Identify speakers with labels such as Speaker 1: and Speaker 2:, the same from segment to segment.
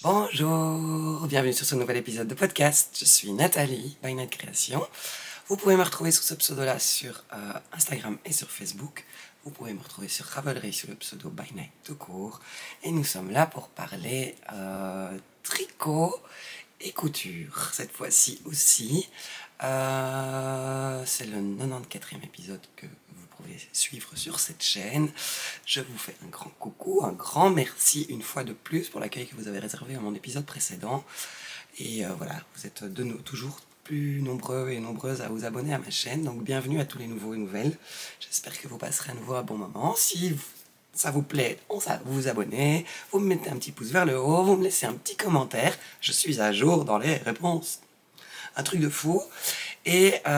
Speaker 1: Bonjour, bienvenue sur ce nouvel épisode de podcast. Je suis Nathalie, By Night Création. Vous pouvez me retrouver sous ce pseudo-là sur Instagram et sur Facebook. Vous pouvez me retrouver sur Ravelry sous le pseudo By Night tout court. Et nous sommes là pour parler tricot et couture, cette fois-ci aussi. C'est le 94e épisode que vous pouvez suivre sur cette chaîne. Je vous fais un grand coucou, un grand merci une fois de plus pour l'accueil que vous avez réservé à mon épisode précédent. Et voilà, vous êtes toujours plus nombreux et nombreuses à vous abonner à ma chaîne. Donc bienvenue à tous les nouveaux et nouvelles. J'espère que vous passerez à nouveau un bon moment. Si ça vous plaît, vous vous abonnez, vous me mettez un petit pouce vers le haut, vous me laissez un petit commentaire. Je suis à jour dans les réponses. Un truc de fou. Et et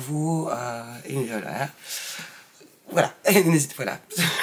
Speaker 1: voilà. Voilà.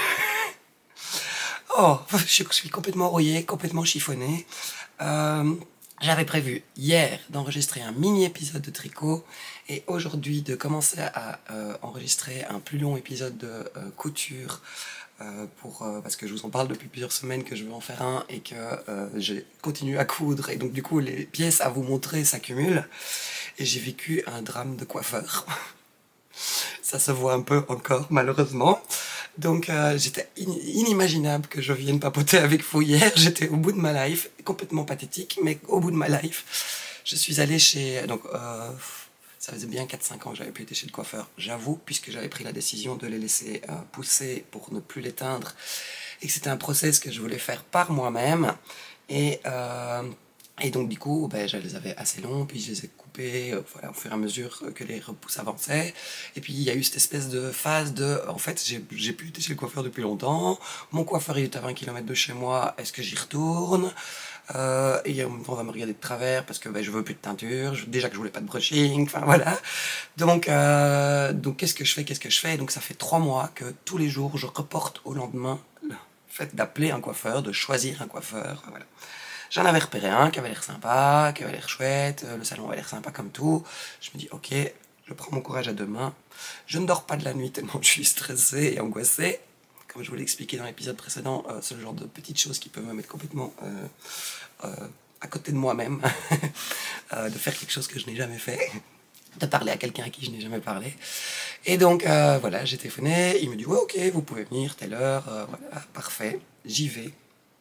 Speaker 1: Oh, je suis complètement rouillé, complètement chiffonné. J'avais prévu hier d'enregistrer un mini-épisode de tricot et aujourd'hui de commencer à enregistrer un plus long épisode de couture parce que je vous en parle depuis plusieurs semaines que je veux en faire un et que j'ai continué à coudre et donc du coup les pièces à vous montrer s'accumulent et j'ai vécu un drame de coiffeur. Ça se voit un peu encore malheureusement. Donc j'étais inimaginable que je vienne papoter avec vous hier, j'étais au bout de ma life, complètement pathétique, mais au bout de ma life, je suis allée chez... Donc ça faisait bien 4-5 ans que j'avais plus été chez le coiffeur, j'avoue, puisque j'avais pris la décision de les laisser pousser pour ne plus les teindre, et que c'était un process que je voulais faire par moi-même, et donc du coup, je les avais assez longs, puis je les ai coupés voilà, au fur et à mesure que les repousses avançaient. Et puis il y a eu cette espèce de phase de... En fait, j'ai plus été chez le coiffeur depuis longtemps. Mon coiffeur, il est à 20 km de chez moi. Est-ce que j'y retourne et on va me regarder de travers parce que je veux plus de teinture. Déjà que je voulais pas de brushing. Enfin voilà. Donc qu'est-ce que je fais? Donc ça fait 3 mois que tous les jours, je reporte au lendemain le fait d'appeler un coiffeur, de choisir un coiffeur. Voilà. J'en avais repéré un qui avait l'air sympa, qui avait l'air chouette, le salon avait l'air sympa comme tout. Je me dis, ok, je prends mon courage à deux mains. Je ne dors pas de la nuit tellement je suis stressé et angoissé. Comme je vous l'ai expliqué dans l'épisode précédent, c'est le genre de petites choses qui peuvent me mettre complètement à côté de moi-même. De faire quelque chose que je n'ai jamais fait. De parler à quelqu'un à qui je n'ai jamais parlé. Et donc, voilà, j'ai téléphoné. Il me dit, ouais, ok, vous pouvez venir, telle heure. Voilà, parfait, j'y vais.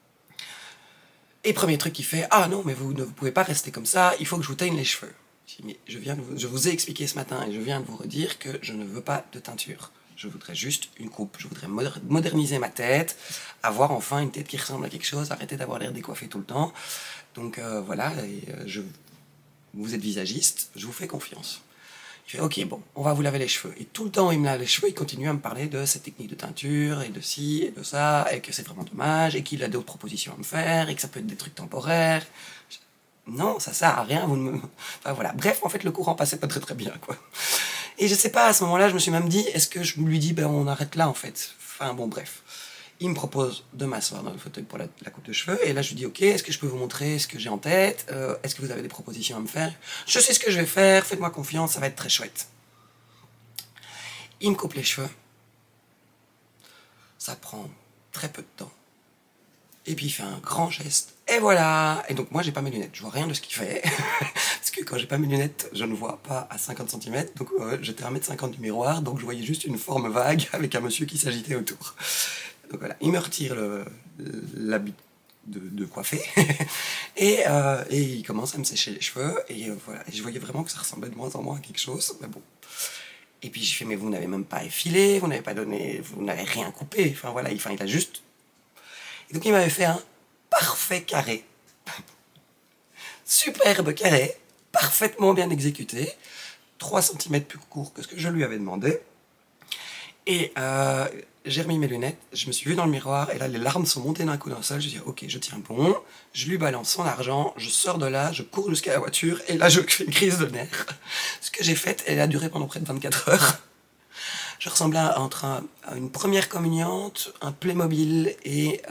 Speaker 1: Et premier truc qu'il fait, ah non, mais vous ne pouvez pas rester comme ça, il faut que je vous teigne les cheveux. Mais je vous ai expliqué ce matin et je viens de vous redire que je ne veux pas de teinture. Je voudrais juste une coupe, je voudrais moderniser ma tête, avoir enfin une tête qui ressemble à quelque chose, arrêter d'avoir l'air décoiffé tout le temps. Donc voilà, vous êtes visagiste, je vous fais confiance. Il fait, ok, bon, on va vous laver les cheveux. Et tout le temps, il me lave les cheveux, il continue à me parler de cette technique de teinture, et de ci, et de ça, et que c'est vraiment dommage, et qu'il a d'autres propositions à me faire, et que ça peut être des trucs temporaires. Non, ça sert à rien, vous ne me... Enfin voilà, bref, en fait, le courant passait pas très très bien, quoi. Et je sais pas, à ce moment-là, je me suis même dit, est-ce que je lui dis, on arrête là, en fait. Enfin bon, bref. Il me propose de m'asseoir dans le fauteuil pour la coupe de cheveux. Et là, je lui dis, ok, est-ce que je peux vous montrer ce que j'ai en tête? Est-ce que vous avez des propositions à me faire? Je sais ce que je vais faire, faites-moi confiance, ça va être très chouette. Il me coupe les cheveux. Ça prend très peu de temps. Et puis il fait un grand geste. Et voilà! Et donc moi, j'ai pas mes lunettes. Je vois rien de ce qu'il fait. Parce que quand j'ai pas mes lunettes, je ne vois pas à 50 cm. Donc j'étais à 1,50 m du miroir. Donc je voyais juste une forme vague avec un monsieur qui s'agitait autour. Donc voilà, il me retire l'habit de coiffer et il commence à me sécher les cheveux et voilà, et je voyais vraiment que ça ressemblait de moins en moins à quelque chose, mais bon. Et puis j'ai fait, mais vous n'avez même pas effilé, vous n'avez pas donné, vous n'avez rien coupé, enfin voilà, il a juste... Et donc il m'avait fait un parfait carré, superbe carré, parfaitement bien exécuté, 3 cm plus court que ce que je lui avais demandé. Et j'ai remis mes lunettes, je me suis vu dans le miroir, et là les larmes sont montées d'un coup d'un seul. Je dis ok, je tiens bon, je lui balance son argent, je sors de là, je cours jusqu'à la voiture, et là je fais une crise de nerfs. Ce que j'ai fait, elle a duré pendant près de 24 heures. Je ressemblais à une première communiante, un Playmobil et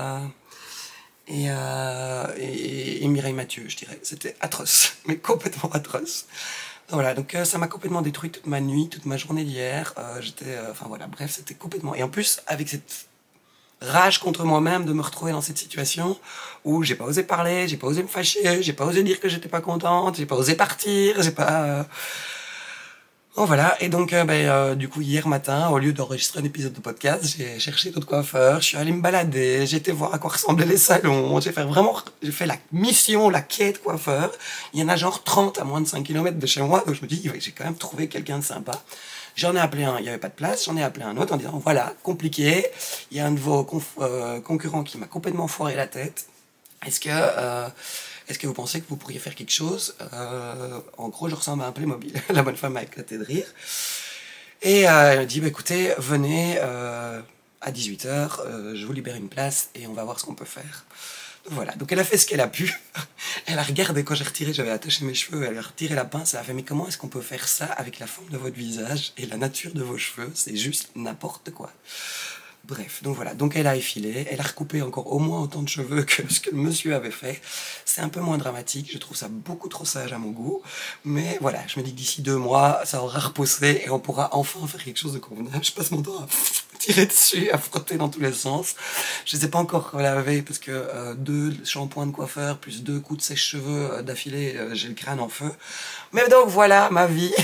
Speaker 1: Mireille Mathieu, je dirais. C'était atroce, mais complètement atroce. Voilà, donc ça m'a complètement détruit toute ma nuit, toute ma journée d'hier. Enfin voilà, bref, c'était complètement... Et en plus, avec rage contre moi-même de me retrouver dans cette situation où j'ai pas osé parler, j'ai pas osé me fâcher, j'ai pas osé dire que j'étais pas contente, j'ai pas osé partir, j'ai pas... Bon voilà, et donc du coup hier matin, au lieu d'enregistrer un épisode de podcast, j'ai cherché d'autres coiffeurs, je suis allé me balader, j'ai été voir à quoi ressemblaient les salons, j'ai fait la mission, la quête coiffeur. Il y en a genre 30 à moins de 5 kilomètres de chez moi, donc je me dis, ouais, j'ai quand même trouvé quelqu'un de sympa. J'en ai appelé un, il n'y avait pas de place, j'en ai appelé un autre en disant, voilà, compliqué, il y a un de vos concurrents qui m'a complètement foiré la tête. Est-ce que vous pensez que vous pourriez faire quelque chose? En gros, je ressemble à un Playmobil. La bonne femme a éclaté de rire. Et elle m'a dit, bah, écoutez, venez à 18h, je vous libère une place et on va voir ce qu'on peut faire. Donc, voilà, donc elle a fait ce qu'elle a pu. Elle a regardé quand j'ai retiré, j'avais attaché mes cheveux, elle a retiré la pince, elle a fait, mais comment est-ce qu'on peut faire ça avec la forme de votre visage et la nature de vos cheveux? C'est juste n'importe quoi. Bref, donc voilà, donc elle a effilé, elle a recoupé encore au moins autant de cheveux que ce que le monsieur avait fait. C'est un peu moins dramatique, je trouve ça beaucoup trop sage à mon goût, mais voilà, je me dis que d'ici 2 mois, ça aura repoussé et on pourra enfin faire quelque chose de convenable. Je passe mon temps à tirer dessus, à frotter dans tous les sens. Je ne sais pas encore laver parce que 2 shampoings de coiffeur plus 2 coups de sèche-cheveux d'affilée, j'ai le crâne en feu. Mais donc voilà ma vie.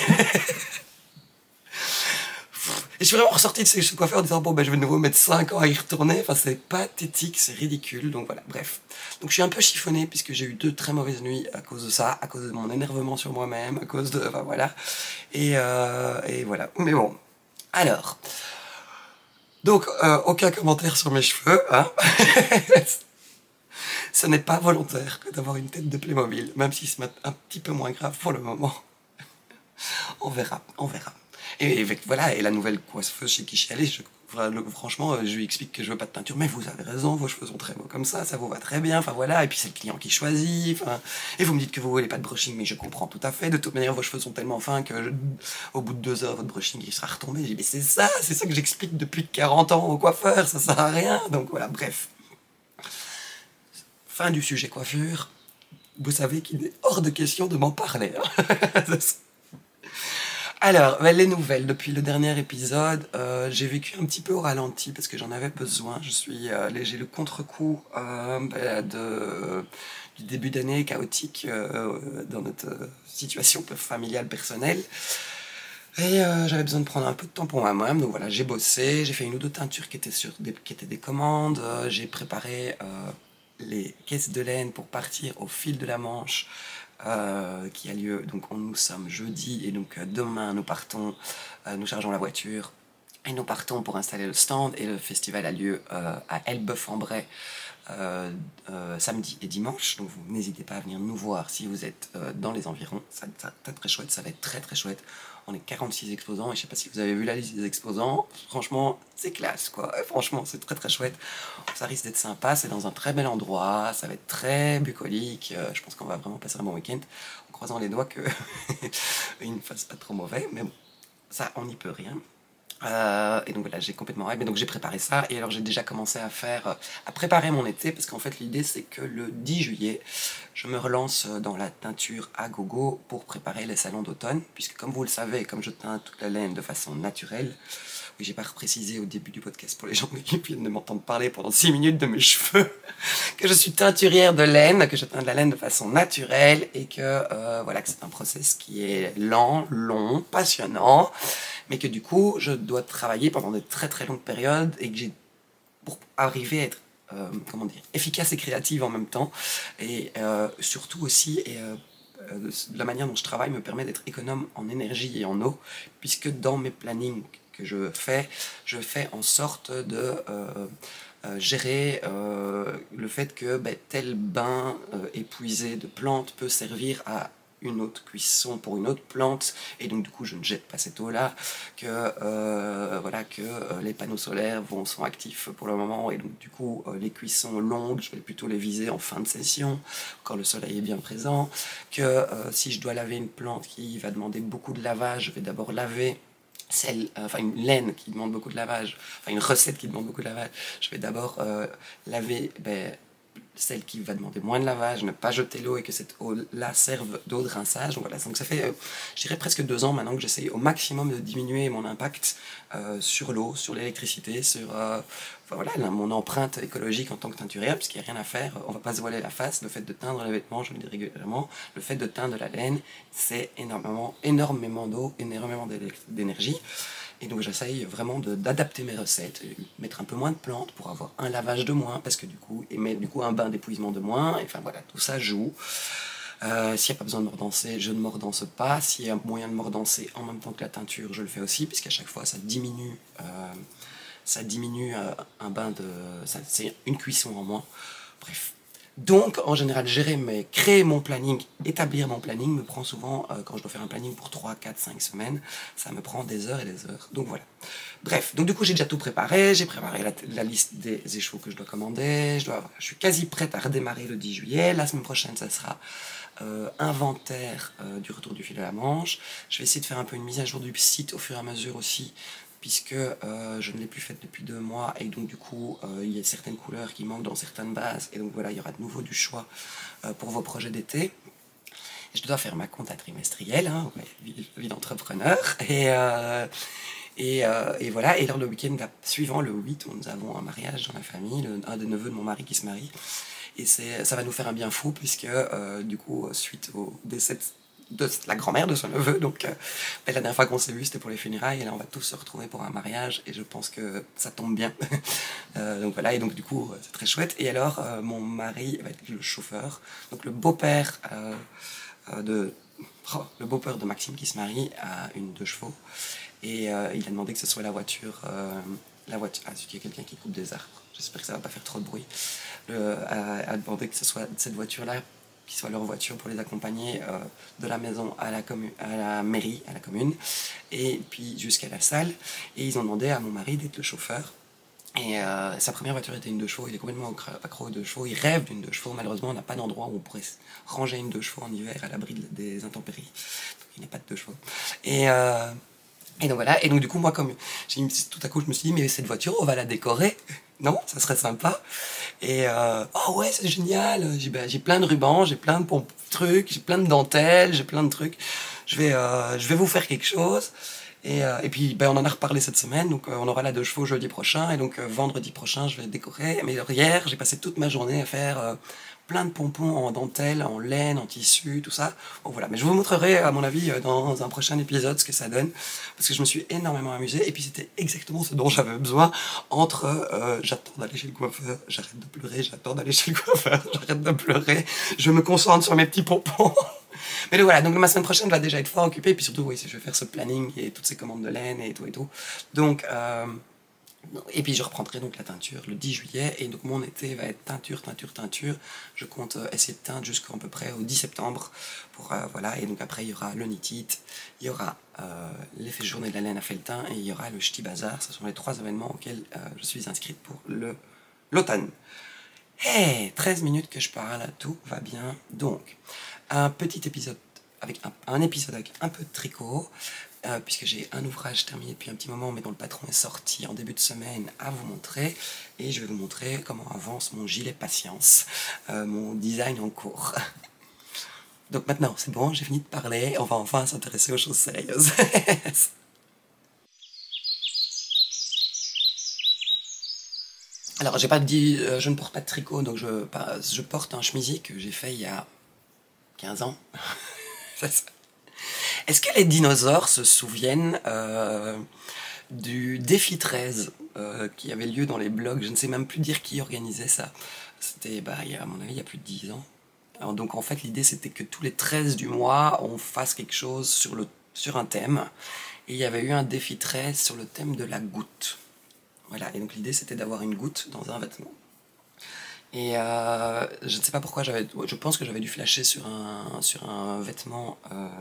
Speaker 1: Et je suis vraiment ressorti de ce coiffeur en disant, bon, ben, je vais de nouveau mettre 5 ans à y retourner. Enfin, c'est pathétique, c'est ridicule. Donc voilà, bref. Donc je suis un peu chiffonné puisque j'ai eu 2 très mauvaises nuits à cause de ça, à cause de mon énervement sur moi-même, à cause de... Enfin voilà. Et voilà. Mais bon. Alors. Donc, aucun commentaire sur mes cheveux, hein. Ce n'est pas volontaire que d'avoir une tête de Playmobil, même si c'est un petit peu moins grave pour le moment. On verra, on verra. Et voilà, et la nouvelle coiffeuse chez qui je suis allé, franchement, je lui explique que je veux pas de teinture, mais vous avez raison, vos cheveux sont très beaux comme ça vous va très bien, enfin voilà, et puis c'est le client qui choisit, enfin, et vous me dites que vous voulez pas de brushing, mais je comprends tout à fait, de toute manière, vos cheveux sont tellement fins que au bout de 2 heures, votre brushing, il sera retombé. J'ai dit, mais c'est ça que j'explique depuis 40 ans aux coiffeurs, ça sert à rien, donc voilà, bref. Fin du sujet coiffure, vous savez qu'il est hors de question de m'en parler, hein. Alors, les nouvelles. Depuis le dernier épisode, j'ai vécu un petit peu au ralenti parce que j'en avais besoin. J'ai le contre-coup du début d'année chaotique dans notre situation familiale personnelle. Et j'avais besoin de prendre un peu de temps pour moi-même. Donc voilà, j'ai bossé, j'ai fait 1 ou 2 teintures qui étaient des commandes. J'ai préparé les caisses de laine pour partir au fil de la Manche. Qui a lieu, donc nous sommes jeudi, et donc demain nous partons, nous chargeons la voiture, et nous partons pour installer le stand, et le festival a lieu à Elbeuf-en-Bray samedi et dimanche, donc vous n'hésitez pas à venir nous voir si vous êtes dans les environs, ça va être très chouette, ça va être très très chouette. On est 46 exposants, et je sais pas si vous avez vu la liste des exposants, franchement c'est classe quoi, franchement c'est très très chouette, ça risque d'être sympa, c'est dans un très bel endroit, ça va être très bucolique, je pense qu'on va vraiment passer un bon week-end, en croisant les doigts que il ne fasse pas trop mauvais, mais bon, ça on n'y peut rien. Et donc voilà, j'ai complètement hype, mais donc j'ai préparé ça, et alors j'ai déjà commencé à préparer mon été, parce qu'en fait l'idée c'est que le 10 juillet, je me relance dans la teinture à gogo pour préparer les salons d'automne, puisque comme vous le savez, comme je teins toute la laine de façon naturelle, oui, j'ai pas précisé au début du podcast pour les gens qui viennent de m'entendre parler pendant 6 minutes de mes cheveux, que je suis teinturière de laine, que je teins de la laine de façon naturelle, et que voilà, que c'est un process qui est lent, long, passionnant, mais que du coup, je dois travailler pendant de très très longues périodes, et que pour arriver à être efficace et créative en même temps, et surtout aussi, la manière dont je travaille me permet d'être économe en énergie et en eau, puisque dans mes plannings que je fais en sorte de gérer le fait que tel bain épuisé de plantes peut servir à une autre cuisson pour une autre plante, et donc du coup je ne jette pas cette eau là, que les panneaux solaires sont actifs pour le moment, et donc du coup les cuissons longues je vais plutôt les viser en fin de session quand le soleil est bien présent, que si je dois laver une plante qui va demander beaucoup de lavage, je vais d'abord laver une laine qui demande beaucoup de lavage, enfin une recette qui demande beaucoup de lavage, je vais d'abord laver celle qui va demander moins de lavage, ne pas jeter l'eau et que cette eau-là serve d'eau de rinçage. Donc voilà, donc ça fait, je dirais presque 2 ans maintenant que j'essaye au maximum de diminuer mon impact sur l'eau, sur l'électricité, sur voilà, mon empreinte écologique en tant que teinturière, puisqu'il n'y a rien à faire, on ne va pas se voiler la face. Le fait de teindre les vêtements, je le dis régulièrement, le fait de teindre la laine, c'est énormément d'eau, énormément d'énergie. Et donc j'essaye vraiment d'adapter mes recettes, mettre un peu moins de plantes pour avoir un lavage de moins, parce que du coup un bain d'épuisement de moins, et enfin voilà, tout ça joue. S'il n'y a pas besoin de mordancer, je ne mordanse pas. S'il y a moyen de mordancer en même temps que la teinture, je le fais aussi, puisqu'à chaque fois ça diminue un bain de... c'est une cuisson en moins. Bref. Donc, en général, créer mon planning, établir mon planning me prend souvent, quand je dois faire un planning pour 3, 4, 5 semaines, ça me prend des heures et des heures. Donc voilà. Bref, donc du coup, j'ai déjà tout préparé. J'ai préparé la liste des écheveaux que je dois commander. Je suis quasi prête à redémarrer le 10 juillet. La semaine prochaine, ça sera inventaire du retour du fil à la Manche. Je vais essayer de faire un peu une mise à jour du site au fur et à mesure aussi, puisque je ne l'ai plus faite depuis 2 mois, et donc du coup il y a certaines couleurs qui manquent dans certaines bases, et donc voilà, il y aura de nouveau du choix pour vos projets d'été. Et je dois faire ma compta trimestrielle, hein, vie d'entrepreneur, et voilà. Et alors le week-end suivant, le 8, nous avons un mariage dans la famille, un des neveux de mon mari qui se marie, et ça va nous faire un bien fou, puisque du coup, suite au décès de la grand-mère de son neveu, donc la dernière fois qu'on s'est vu, c'était pour les funérailles, et là on va tous se retrouver pour un mariage, et je pense que ça tombe bien. Donc voilà, et donc du coup c'est très chouette. Et alors mon mari va être le chauffeur, donc le beau-père de Maxime qui se marie a une 2 chevaux, et il a demandé que ce soit la voiture, ah, il y a quelqu'un qui coupe des arbres, j'espère que ça va pas faire trop de bruit, a demandé que ce soit cette voiture-là qui soit leur voiture pour les accompagner de la maison à la mairie, à la commune, et puis jusqu'à la salle. Et ils ont demandé à mon mari d'être le chauffeur. Et sa première voiture était une 2 chevaux, il est complètement accro aux 2 chevaux, il rêve d'une 2 chevaux. Malheureusement, on n'a pas d'endroit où on pourrait ranger une 2 chevaux en hiver à l'abri des intempéries. Donc il n'y a pas de 2 chevaux. Et donc voilà, et donc du coup moi comme tout à coup je me suis dit, mais cette voiture on va la décorer, non, ça serait sympa. Et oh ouais, c'est génial, j'ai plein de rubans, j'ai plein de trucs, j'ai plein de dentelles, j'ai plein de trucs, je vais vous faire quelque chose. Et puis on en a reparlé cette semaine, donc on aura la 2 chevaux jeudi prochain, et donc vendredi prochain je vais décorer. Mais alors, hier j'ai passé toute ma journée à faire plein de pompons en dentelle, en laine, en tissu, tout ça. Bon voilà, mais je vous montrerai à mon avis dans un prochain épisode ce que ça donne, parce que je me suis énormément amusée, et puis c'était exactement ce dont j'avais besoin entre j'attends d'aller chez le coiffeur, j'arrête de pleurer, j'attends d'aller chez le coiffeur, j'arrête de pleurer, je me concentre sur mes petits pompons. Mais donc voilà, donc ma semaine prochaine va déjà être fort occupée, et puis surtout, oui, je vais faire ce planning et toutes ces commandes de laine et tout et tout. Donc, et puis je reprendrai donc la teinture le 10 juillet, et donc mon été va être teinture. Je compte essayer de teindre jusqu'à peu près au 10 septembre, pour, voilà, et donc après il y aura le Knit-It, il y aura l'effet journée de la laine à Felletin, et il y aura le Ch'ti Bazar. Ce sont les 3 événements auxquels je suis inscrite pour l'automne. Hey, 13 minutes que je parle, tout va bien. Donc, un petit épisode avec un épisode avec un peu de tricot, puisque j'ai un ouvrage terminé depuis un petit moment, mais dont le patron est sorti en début de semaine, à vous montrer. Et je vais vous montrer comment avance mon gilet patience, mon design en cours. Donc maintenant, c'est bon, j'ai fini de parler, on va enfin s'intéresser aux choses sérieuses. Alors, j'ai pas dit, je ne porte pas de tricot, donc je porte un chemisier que j'ai fait il y a 15 ans. Est-ce que les dinosaures se souviennent du défi 13 qui avait lieu dans les blogs? Je ne sais même plus dire qui organisait ça. C'était, à mon avis, il y a plus de 10 ans. Alors, donc en fait, l'idée c'était que tous les 13 du mois, on fasse quelque chose sur un thème. Et il y avait eu un défi 13 sur le thème de la goutte. Voilà, et donc l'idée c'était d'avoir une goutte dans un vêtement. Et je ne sais pas pourquoi, je pense que j'avais dû flasher sur un vêtement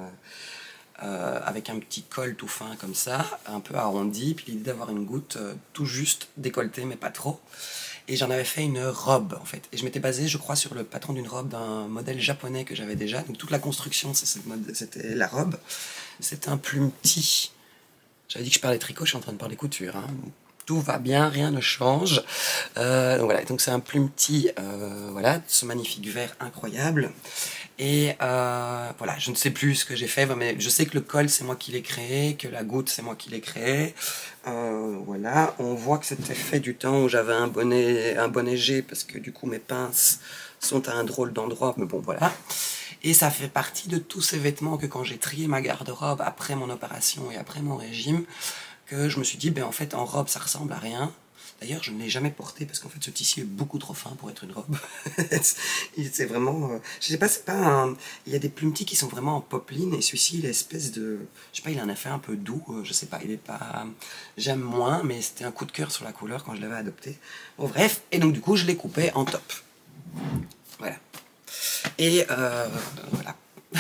Speaker 1: avec un petit col tout fin comme ça, un peu arrondi, puis l'idée d'avoir une goutte tout juste décolletée mais pas trop. Et j'en avais fait une robe en fait. Et je m'étais basé, je crois, sur le patron d'une robe d'un modèle japonais que j'avais déjà. Donc toute la construction, c'était la robe. C'était un plume petit. J'avais dit que je parlais tricot, je suis en train de parler couture. Hein. tout va bien, rien ne change. Donc voilà, donc c'est un plumetis, voilà, ce magnifique vert incroyable. Et voilà, je ne sais plus ce que j'ai fait, mais je sais que le col c'est moi qui l'ai créé, que la goutte c'est moi qui l'ai créé. Voilà, on voit que c'était fait du temps où j'avais un bonnet G, parce que du coup mes pinces sont à un drôle d'endroit, mais bon voilà. Et ça fait partie de tous ces vêtements que quand j'ai trié ma garde-robe après mon opération et après mon régime, que je me suis dit, ben en fait en robe ça ressemble à rien. D'ailleurs, je ne l'ai jamais porté parce qu'en fait, ce tissu est beaucoup trop fin pour être une robe. C'est vraiment... je sais pas, c'est pas un... Il y a des plumetis qui sont vraiment en popeline et celui-ci, il est espèce de... Je sais pas, il a un effet un peu doux, je sais pas, il est pas... J'aime moins, mais c'était un coup de cœur sur la couleur quand je l'avais adopté. Bon, bref, et donc du coup, je l'ai coupé en top. Voilà. Et voilà.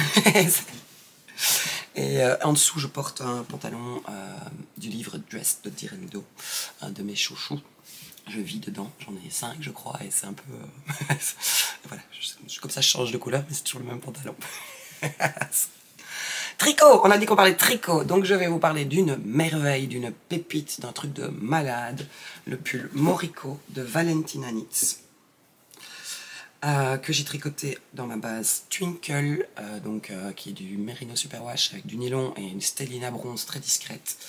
Speaker 1: Et en dessous, je porte un pantalon du livre Dress de Direndo, un de mes chouchous. Je vis dedans, j'en ai 5 je crois, et c'est un peu... voilà, comme ça je change de couleur, mais c'est toujours le même pantalon. Tricot, on a dit qu'on parlait de tricot, donc je vais vous parler d'une merveille, d'une pépite, d'un truc de malade, le pull Moriko de Valentina Knits. Que j'ai tricoté dans ma base Twinkle, qui est du Merino Superwash avec du nylon et une stellina bronze très discrète,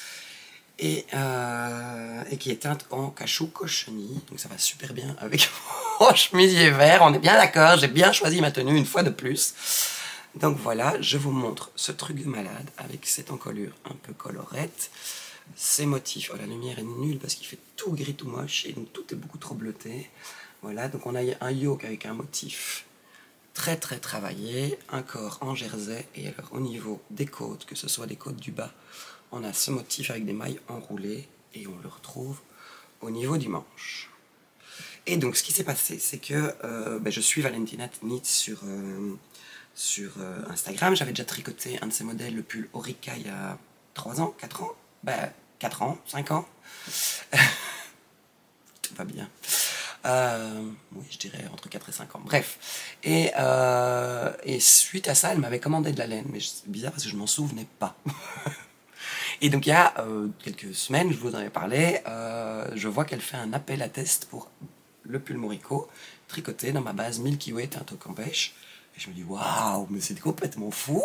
Speaker 1: et qui est teinte en cachou cochenille, donc ça va super bien avec mon chemisier vert, on est bien d'accord, j'ai bien choisi ma tenue une fois de plus. Donc voilà, je vous montre ce truc de malade avec cette encolure un peu colorette, ces motifs. Oh, la lumière est nulle parce qu'il fait tout gris, tout moche, et donc tout est beaucoup trop bleuté. Voilà, donc on a un yoke avec un motif très très travaillé, un corps en jersey, et alors au niveau des côtes, que ce soit des côtes du bas, on a ce motif avec des mailles enroulées, et on le retrouve au niveau du manche. Et donc ce qui s'est passé, c'est que je suis Valentina Knits sur Instagram. J'avais déjà tricoté un de ces modèles, le pull Orica, il y a 3 ans, 4 ans, 4 ans, 5 ans. Tout va bien. Oui, je dirais entre 4 et 5 ans. Bref. Et suite à ça, elle m'avait commandé de la laine. Mais c'est bizarre parce que je m'en souvenais pas. Et donc il y a quelques semaines, je vous en avais parlé, je vois qu'elle fait un appel à test pour le pull Moriko, tricoté dans ma base Milky Way teinte au Campeche. Et je me dis, waouh, mais c'est complètement fou,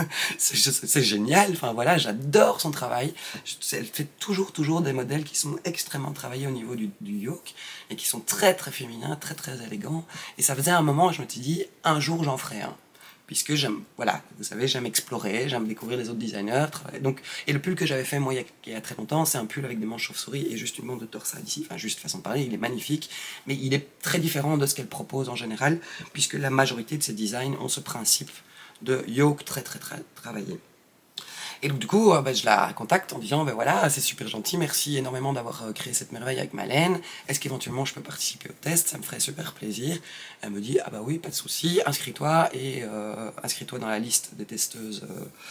Speaker 1: c'est génial, enfin voilà, j'adore son travail. Elle fait toujours des modèles qui sont extrêmement travaillés au niveau du yoke, et qui sont très très féminins, très très élégants. Et ça faisait un moment où je me suis dit, un jour j'en ferai un. Puisque j'aime, voilà, vous savez, j'aime explorer, j'aime découvrir les autres designers. Donc, et le pull que j'avais fait, moi, il y a très longtemps, c'est un pull avec des manches chauve-souris et juste une bande de torsade ici. Enfin, juste façon de parler, il est magnifique, mais il est très différent de ce qu'elle propose en général, puisque la majorité de ses designs ont ce principe de yoke très travaillé. Et donc du coup, je la contacte en disant, voilà, c'est super gentil, merci énormément d'avoir créé cette merveille avec ma laine, est-ce qu'éventuellement je peux participer au test, ça me ferait super plaisir. Elle me dit, ah bah oui, pas de souci, inscris-toi, et inscris-toi dans la liste des testeuses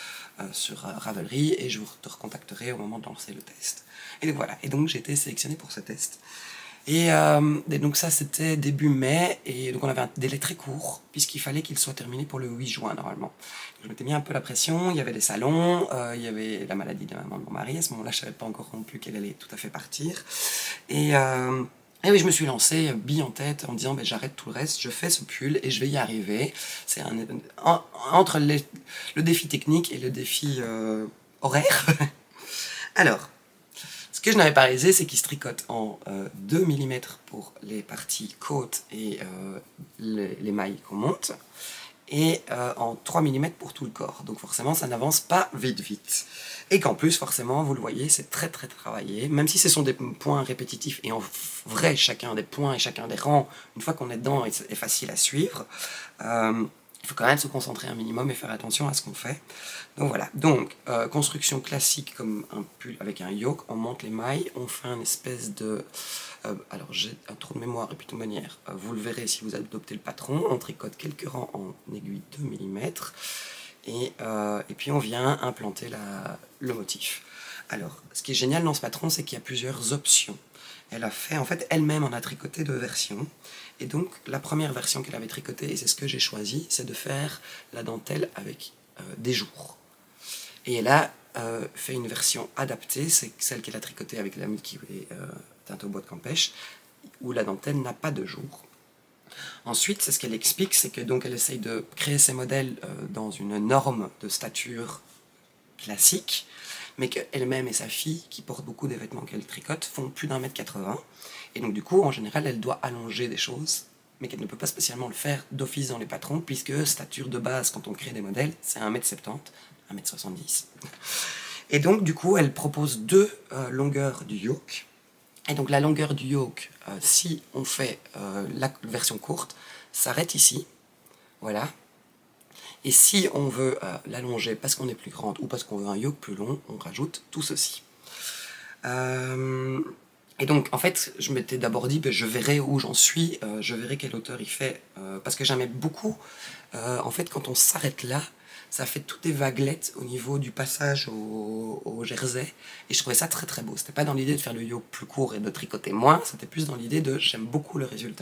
Speaker 1: sur Ravelry, et je te recontacterai au moment de lancer le test. Et donc voilà, et donc j'ai été sélectionnée pour ce test. Et donc ça c'était début mai, et donc on avait un délai très court, puisqu'il fallait qu'il soit terminé pour le 8 juin normalement. Je m'étais mis un peu la pression, il y avait des salons, il y avait la maladie de la maman de mon mari, à ce moment-là je savais pas encore non plus qu'elle allait tout à fait partir. Et oui, je me suis lancé, bille en tête, en me disant j'arrête tout le reste, je fais ce pull et je vais y arriver. C'est entre le défi technique et le défi horaire. Alors, ce que je n'avais pas réalisé, c'est qu'il se tricote en 2 mm pour les parties côtes et les mailles qu'on monte, et en 3 mm pour tout le corps. Donc forcément, ça n'avance pas vite. Et qu'en plus, forcément, vous le voyez, c'est très travaillé. Même si ce sont des points répétitifs, et en vrai, chacun des points et chacun des rangs, une fois qu'on est dedans, est facile à suivre. Il faut quand même se concentrer un minimum et faire attention à ce qu'on fait. Donc voilà, donc construction classique comme un pull avec un yoke, on monte les mailles, on fait un espèce de... alors j'ai un trou de mémoire et puis de toute manière, vous le verrez si vous adoptez le patron, on tricote quelques rangs en aiguille 2 mm, et puis on vient implanter le motif. Alors, ce qui est génial dans ce patron, c'est qu'il y a plusieurs options. Elle a fait, en fait, elle-même en a tricoté 2 versions. Et donc, la première version qu'elle avait tricotée, et c'est ce que j'ai choisi, c'est de faire la dentelle avec des jours. Et elle a fait une version adaptée, c'est celle qu'elle a tricotée avec l'ami qui est teinte au bois de Campèche, où la dentelle n'a pas de jour. Ensuite, c'est ce qu'elle explique, c'est que donc elle essaye de créer ses modèles dans une norme de stature classique, mais qu'elle-même et sa fille, qui portent beaucoup des vêtements qu'elle tricote, font plus d'1,80 m. Et donc du coup, en général, elle doit allonger des choses, mais qu'elle ne peut pas spécialement le faire d'office dans les patrons, puisque stature de base, quand on crée des modèles, c'est 1,70 m, 1,70 m. Et donc du coup, elle propose deux longueurs du yoke. Et donc la longueur du yoke, si on fait la version courte, s'arrête ici, voilà. Et si on veut l'allonger parce qu'on est plus grande ou parce qu'on veut un yoke plus long, on rajoute tout ceci. Et donc en fait, je m'étais d'abord dit, je verrai où j'en suis, je verrai quelle hauteur il fait, parce que j'aimais beaucoup, en fait quand on s'arrête là, ça fait toutes des vaguelettes au niveau du passage au jersey, et je trouvais ça très très beau. C'était pas dans l'idée de faire le yoke plus court et de tricoter moins, c'était plus dans l'idée de j'aime beaucoup le résultat.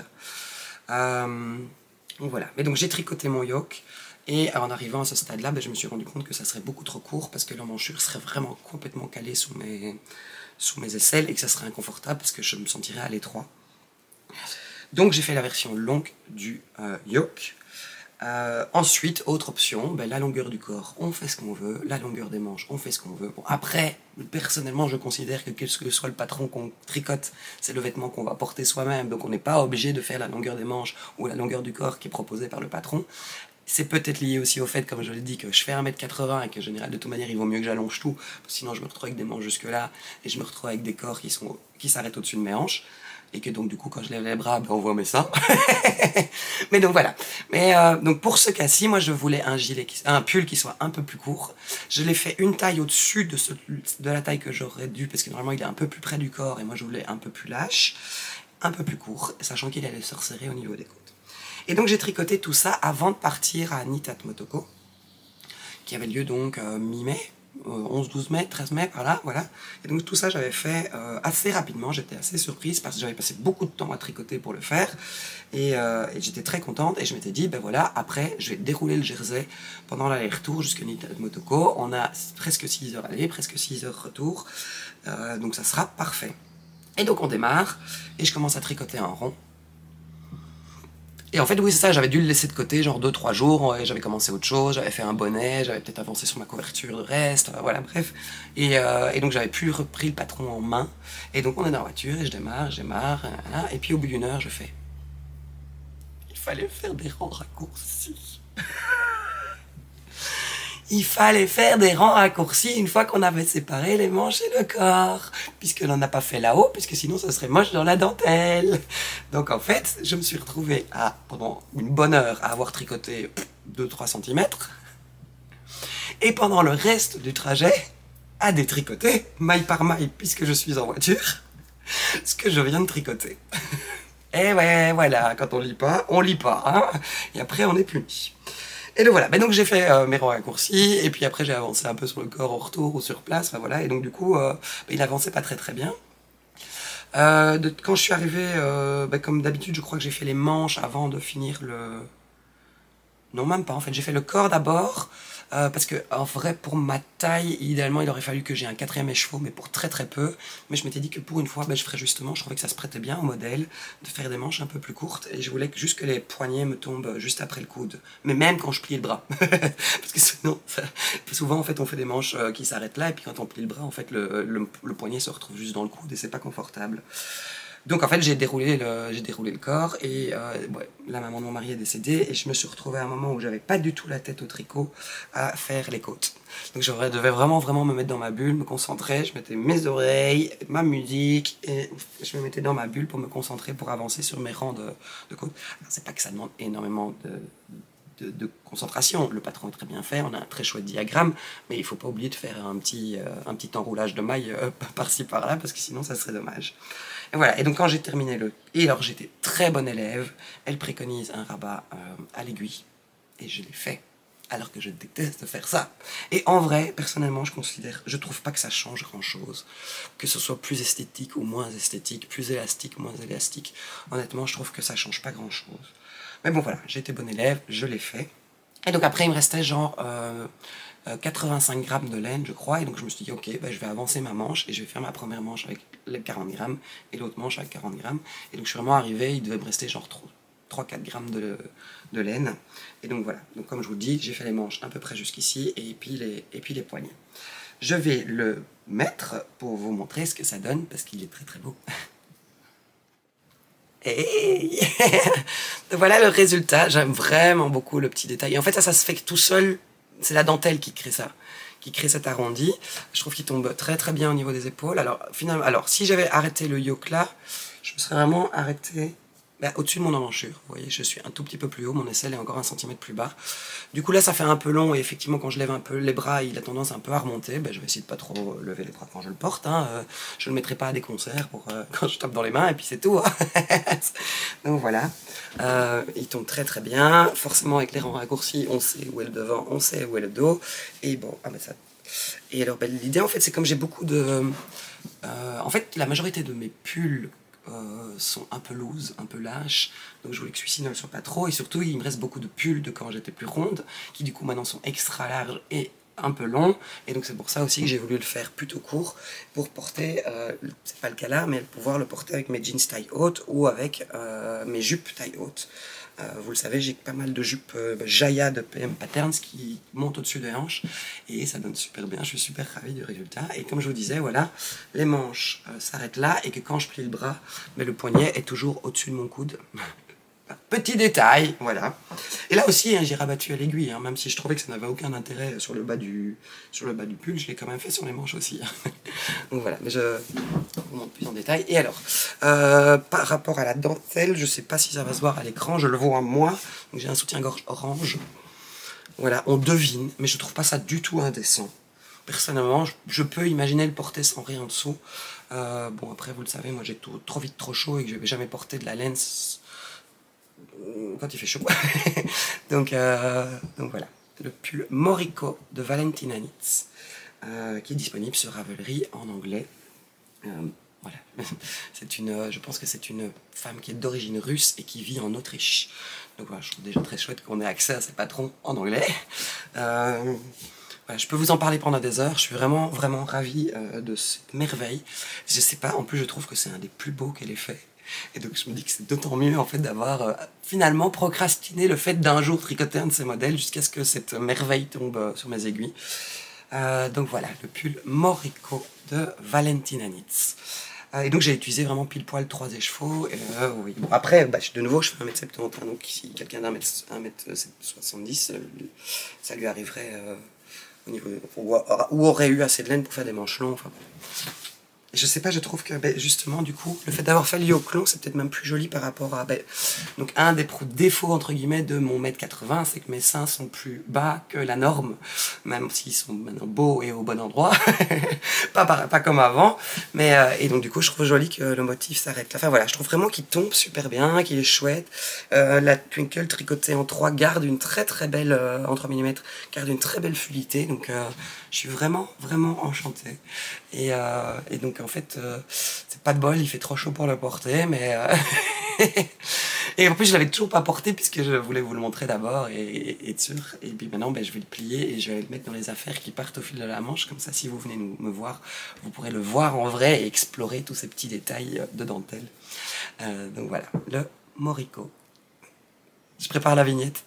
Speaker 1: Donc voilà, mais donc j'ai tricoté mon yoke, et en arrivant à ce stade-là, je me suis rendu compte que ça serait beaucoup trop court, parce que l'emmanchure serait vraiment complètement calée sous mes aisselles, et que ça serait inconfortable, parce que je me sentirais à l'étroit. Donc j'ai fait la version longue du yoke. Ensuite, autre option, la longueur du corps, on fait ce qu'on veut, la longueur des manches, on fait ce qu'on veut. Bon, après, personnellement, je considère que quel que soit le patron qu'on tricote, c'est le vêtement qu'on va porter soi-même, donc on n'est pas obligé de faire la longueur des manches ou la longueur du corps qui est proposée par le patron. C'est peut-être lié aussi au fait, comme je l'ai dit, que je fais 1,80 m et que, en général, de toute manière, il vaut mieux que j'allonge tout, sinon je me retrouve avec des manches jusque-là, et je me retrouve avec des corps qui s'arrêtent au-dessus de mes hanches. Et que donc du coup quand je lève les bras, on voit mes seins. Mais donc voilà. Mais donc pour ce cas-ci, moi je voulais un pull qui soit un peu plus court. Je l'ai fait une taille au-dessus de la taille que j'aurais dû, parce que normalement il est un peu plus près du corps et moi je voulais un peu plus lâche, un peu plus court, sachant qu'il allait se resserrer au niveau des côtes. Et donc j'ai tricoté tout ça avant de partir à Nitat Motoko, qui avait lieu donc mi-mai. 11, 12 mai, 13 mai, par là, voilà. Et donc tout ça, j'avais fait assez rapidement, j'étais assez surprise parce que j'avais passé beaucoup de temps à tricoter pour le faire. Et j'étais très contente et je m'étais dit, voilà, après, je vais dérouler le jersey pendant l'aller-retour jusqu'à Nitat Motoko. On a presque 6 heures aller, presque 6 heures retour. Donc ça sera parfait. Et donc on démarre et je commence à tricoter un rond. Et en fait, oui, c'est ça, j'avais dû le laisser de côté, genre 2-3 jours, j'avais commencé autre chose, j'avais fait un bonnet, j'avais peut-être avancé sur ma couverture de reste, voilà, bref. Et donc j'avais plus repris le patron en main, et donc on est dans la voiture, et je démarre, voilà, et puis au bout d'une heure, je fais... Il fallait faire des rangs raccourcis. Il fallait faire des rangs raccourcis une fois qu'on avait séparé les manches et le corps, puisque l'on n'a pas fait là-haut, puisque sinon ça serait moche dans la dentelle. Donc en fait, je me suis retrouvé pendant une bonne heure à avoir tricoté 2-3 cm, et pendant le reste du trajet, à détricoter, maille par maille, puisque je suis en voiture, ce que je viens de tricoter. Et ouais, voilà, quand on lit pas, hein, et après on est puni. Et donc voilà, donc j'ai fait mes rangs raccourcis, et puis après j'ai avancé un peu sur le corps au retour ou sur place, voilà, et donc du coup, il avançait pas très très bien. Quand je suis arrivé, comme d'habitude, je crois que j'ai fait les manches avant de finir le... Non, même pas, en fait, j'ai fait le corps d'abord, parce que en vrai, pour ma taille, idéalement, il aurait fallu que j'ai un 4e écheveau, mais pour très très peu. Mais je m'étais dit que pour une fois, je ferais justement, je trouvais que ça se prêtait bien au modèle, de faire des manches un peu plus courtes, et je voulais juste que les poignets me tombent juste après le coude. Mais même quand je pliais le bras. Parce que sinon, souvent, en fait, on fait des manches qui s'arrêtent là, et puis quand on plie le bras, en fait, le poignet se retrouve juste dans le coude, et c'est pas confortable. Donc en fait j'ai déroulé le corps et la maman de mon mari est décédée et je me suis retrouvé à un moment où j'avais pas du tout la tête au tricot à faire les côtes. Donc je devais vraiment me mettre dans ma bulle, me concentrer, je mettais mes oreilles, ma musique et je me mettais dans ma bulle pour me concentrer, pour avancer sur mes rangs de côtes. C'est pas que ça demande énormément de concentration, le patron est très bien fait, on a un très chouette diagramme, mais il faut pas oublier de faire un petit enroulage de mailles par-ci par-là parce que sinon ça serait dommage. Et voilà, et donc quand j'ai terminé et alors j'étais très bonne élève, elle préconise un rabat à l'aiguille, et je l'ai fait, alors que je déteste faire ça. Et en vrai, personnellement, je trouve pas que ça change grand-chose, que ce soit plus esthétique ou moins esthétique, plus élastique, moins élastique, honnêtement, je trouve que ça change pas grand-chose. Mais bon voilà, j'ai été bonne élève, je l'ai fait. Et donc après, il me restait genre 85 grammes de laine, je crois. Et donc je me suis dit, ok, bah, je vais avancer ma manche et je vais faire ma première manche avec les 40 grammes et l'autre manche avec 40 grammes. Et donc je suis vraiment arrivé, il devait me rester genre 3-4 grammes de laine. Et donc voilà, donc comme je vous dis, j'ai fait les manches à peu près jusqu'ici et puis les poignets. Je vais le mettre pour vous montrer ce que ça donne parce qu'il est très très beau. Et voilà le résultat, j'aime vraiment beaucoup le petit détail. Et en fait ça se fait tout seul, c'est la dentelle qui crée ça, qui crée cet arrondi. Je trouve qu'il tombe très très bien au niveau des épaules. Alors finalement, si j'avais arrêté le yoke là, je me serais vraiment arrêté au-dessus de mon emmanchure. Vous voyez, je suis un tout petit peu plus haut, mon aisselle est encore 1 centimètre plus bas. Du coup là ça fait un peu long et effectivement quand je lève un peu les bras, il a tendance un peu à remonter. Je vais essayer de pas trop lever les bras quand je le porte. Hein. Je ne le mettrai pas à des concerts pour quand je tape dans les mains et puis c'est tout. Hein. Donc voilà, il tombe très très bien. Forcément avec les rangs raccourcis, on sait où est le devant, on sait où est le dos. Et bon, ça. Et alors l'idée en fait c'est comme j'ai beaucoup de... en fait la majorité de mes pulls sont un peu loose, un peu lâches, donc je voulais que celui-ci ne le soit pas trop, et surtout il me reste beaucoup de pulls de quand j'étais plus ronde, qui du coup maintenant sont extra larges et un peu longs, et donc c'est pour ça aussi que j'ai voulu le faire plutôt court, pour porter, c'est pas le cas là, mais pouvoir le porter avec mes jeans taille haute, ou avec mes jupes taille haute. Vous le savez, j'ai pas mal de jupes Jaya de PM Patterns qui montent au-dessus des hanches et ça donne super bien, je suis super ravi du résultat. Et comme je vous disais, voilà, les manches s'arrêtent là et que quand je plie le bras, le poignet est toujours au-dessus de mon coude. Petit détail, voilà. Et là aussi, hein, j'ai rabattu à l'aiguille, hein, même si je trouvais que ça n'avait aucun intérêt sur le bas du pull, je l'ai quand même fait sur les manches aussi. Donc voilà, mais je vous montre plus en détail. Et alors, par rapport à la dentelle, je sais pas si ça va se voir à l'écran, je le vois moi. Donc j'ai un soutien-gorge orange. Voilà, on devine, mais je trouve pas ça du tout indécent. Personnellement, je peux imaginer le porter sans rien en dessous. Bon, après, vous le savez, moi j'ai trop vite trop chaud et que je vais jamais porter de la laine quand il fait chaud. donc voilà, le pull Moriko de Valentina Knits, qui est disponible sur Ravelry en anglais. Voilà, je pense que c'est une femme qui est d'origine russe et qui vit en Autriche. Donc voilà, je trouve déjà très chouette qu'on ait accès à ses patrons en anglais. Voilà, je peux vous en parler pendant des heures, je suis vraiment, vraiment ravi de cette merveille. Je sais pas, en plus je trouve que c'est un des plus beaux qu'elle ait fait. Et donc je me dis que c'est d'autant mieux en fait d'avoir finalement procrastiné le fait d'un jour tricoter un de ces modèles jusqu'à ce que cette merveille tombe sur mes aiguilles. Donc voilà, le pull Moriko de Valentina Knits. Et donc j'ai utilisé vraiment pile poil 3 écheveaux. Oui. Bon, après, de nouveau, je fais 1m70, hein, donc si quelqu'un d'1m70, ça lui arriverait au niveau ou aurait eu assez de laine pour faire des manches longs. Enfin, je sais pas, je trouve que justement, du coup, le fait d'avoir fait le yoke long, c'est peut-être même plus joli par rapport à... donc un des défauts, entre guillemets, de mon 1m80, c'est que mes seins sont plus bas que la norme, même s'ils sont maintenant beaux et au bon endroit, pas comme avant, mais et donc du coup, je trouve joli que le motif s'arrête là. Enfin voilà, je trouve vraiment qu'il tombe super bien, qu'il est chouette. La Twinkle tricotée en 3 garde une très très belle, en 3 mm, garde une très belle fluidité, donc je suis vraiment, vraiment enchantée. Et donc en fait, c'est pas de bol, il fait trop chaud pour le porter, mais... et en plus je l'avais toujours pas porté puisque je voulais vous le montrer d'abord et être sûr. Et puis maintenant je vais le plier et je vais le mettre dans les affaires qui partent au fil de la manche. Comme ça si vous venez me voir, vous pourrez le voir en vrai et explorer tous ces petits détails de dentelle. Donc voilà, le Moriko. Je prépare la vignette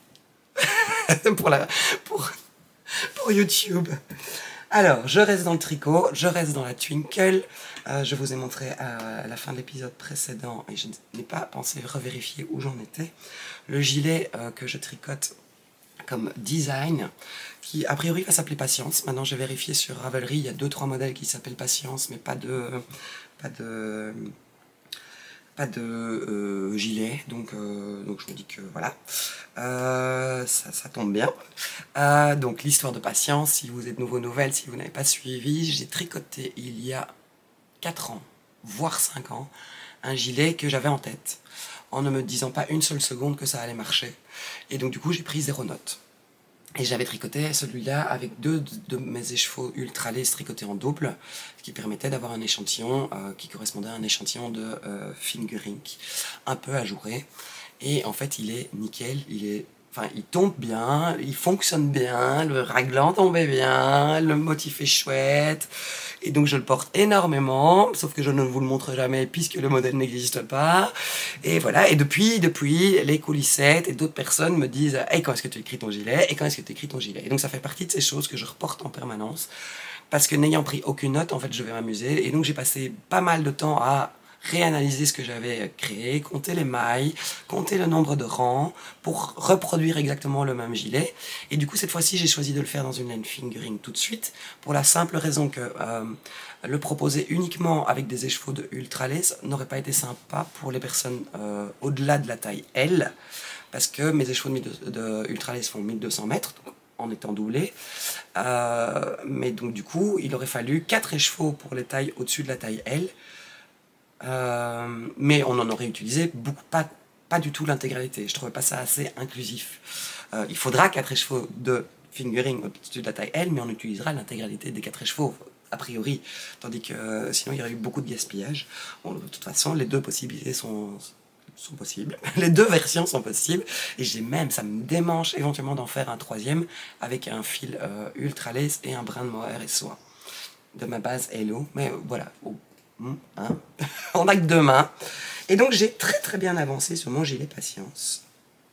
Speaker 1: pour YouTube. Alors, je reste dans le tricot, je reste dans la Twinkle. Je vous ai montré à la fin de l'épisode précédent, et je n'ai pas pensé revérifier où j'en étais, le gilet que je tricote comme design, qui a priori va s'appeler Patience. Maintenant, j'ai vérifié sur Ravelry, il y a 2-3 modèles qui s'appellent Patience, mais pas de gilet, donc je me dis que voilà, ça tombe bien. Donc l'histoire de Patience, si vous êtes nouveau nouvelle, si vous n'avez pas suivi, j'ai tricoté il y a 4 ans, voire 5 ans, un gilet que j'avais en tête, en ne me disant pas une seule seconde que ça allait marcher, et donc du coup j'ai pris 0 note. Et j'avais tricoté celui-là avec 2 de mes écheveaux ultra laids tricotés en double, ce qui permettait d'avoir un échantillon qui correspondait à un échantillon de fingering, un peu ajouré. Et en fait, il est nickel, il est Enfin, il tombe bien, il fonctionne bien, le raglan tombait bien, le motif est chouette. Et donc je le porte énormément, sauf que je ne vous le montre jamais puisque le modèle n'existe pas. Et voilà, et depuis les coulissettes et d'autres personnes me disent « Hey, quand est-ce que tu écris ton gilet? Et quand est-ce que tu écris ton gilet ?» Et donc ça fait partie de ces choses que je reporte en permanence. Parce que n'ayant pris aucune note, en fait, je vais m'amuser. Et donc j'ai passé pas mal de temps à réanalyser ce que j'avais créé, compter les mailles, compter le nombre de rangs pour reproduire exactement le même gilet. Et du coup, cette fois-ci, j'ai choisi de le faire dans une laine fingering tout de suite, pour la simple raison que le proposer uniquement avec des écheveaux de ultra lace n'aurait pas été sympa pour les personnes au-delà de la taille L, parce que mes écheveaux de ultra lace font 1200 mètres, donc en étant doublé. Mais donc du coup, il aurait fallu 4 écheveaux pour les tailles au-dessus de la taille L. Mais on en aurait utilisé beaucoup, pas du tout l'intégralité. Je trouvais pas ça assez inclusif. Il faudra 4 écheveaux de fingering au-dessus de la taille L, mais on utilisera l'intégralité des 4 écheveaux, a priori. Tandis que sinon, il y aurait eu beaucoup de gaspillage. Bon, de toute façon, les deux possibilités sont possibles. Les deux versions sont possibles. Et ça me démange éventuellement d'en faire un troisième avec un fil ultra lace et un brin de mohair et soie de ma base Hello. Mais voilà. Hein. On n'a que 2 mains. Et donc j'ai très bien avancé sur mon gilet patience.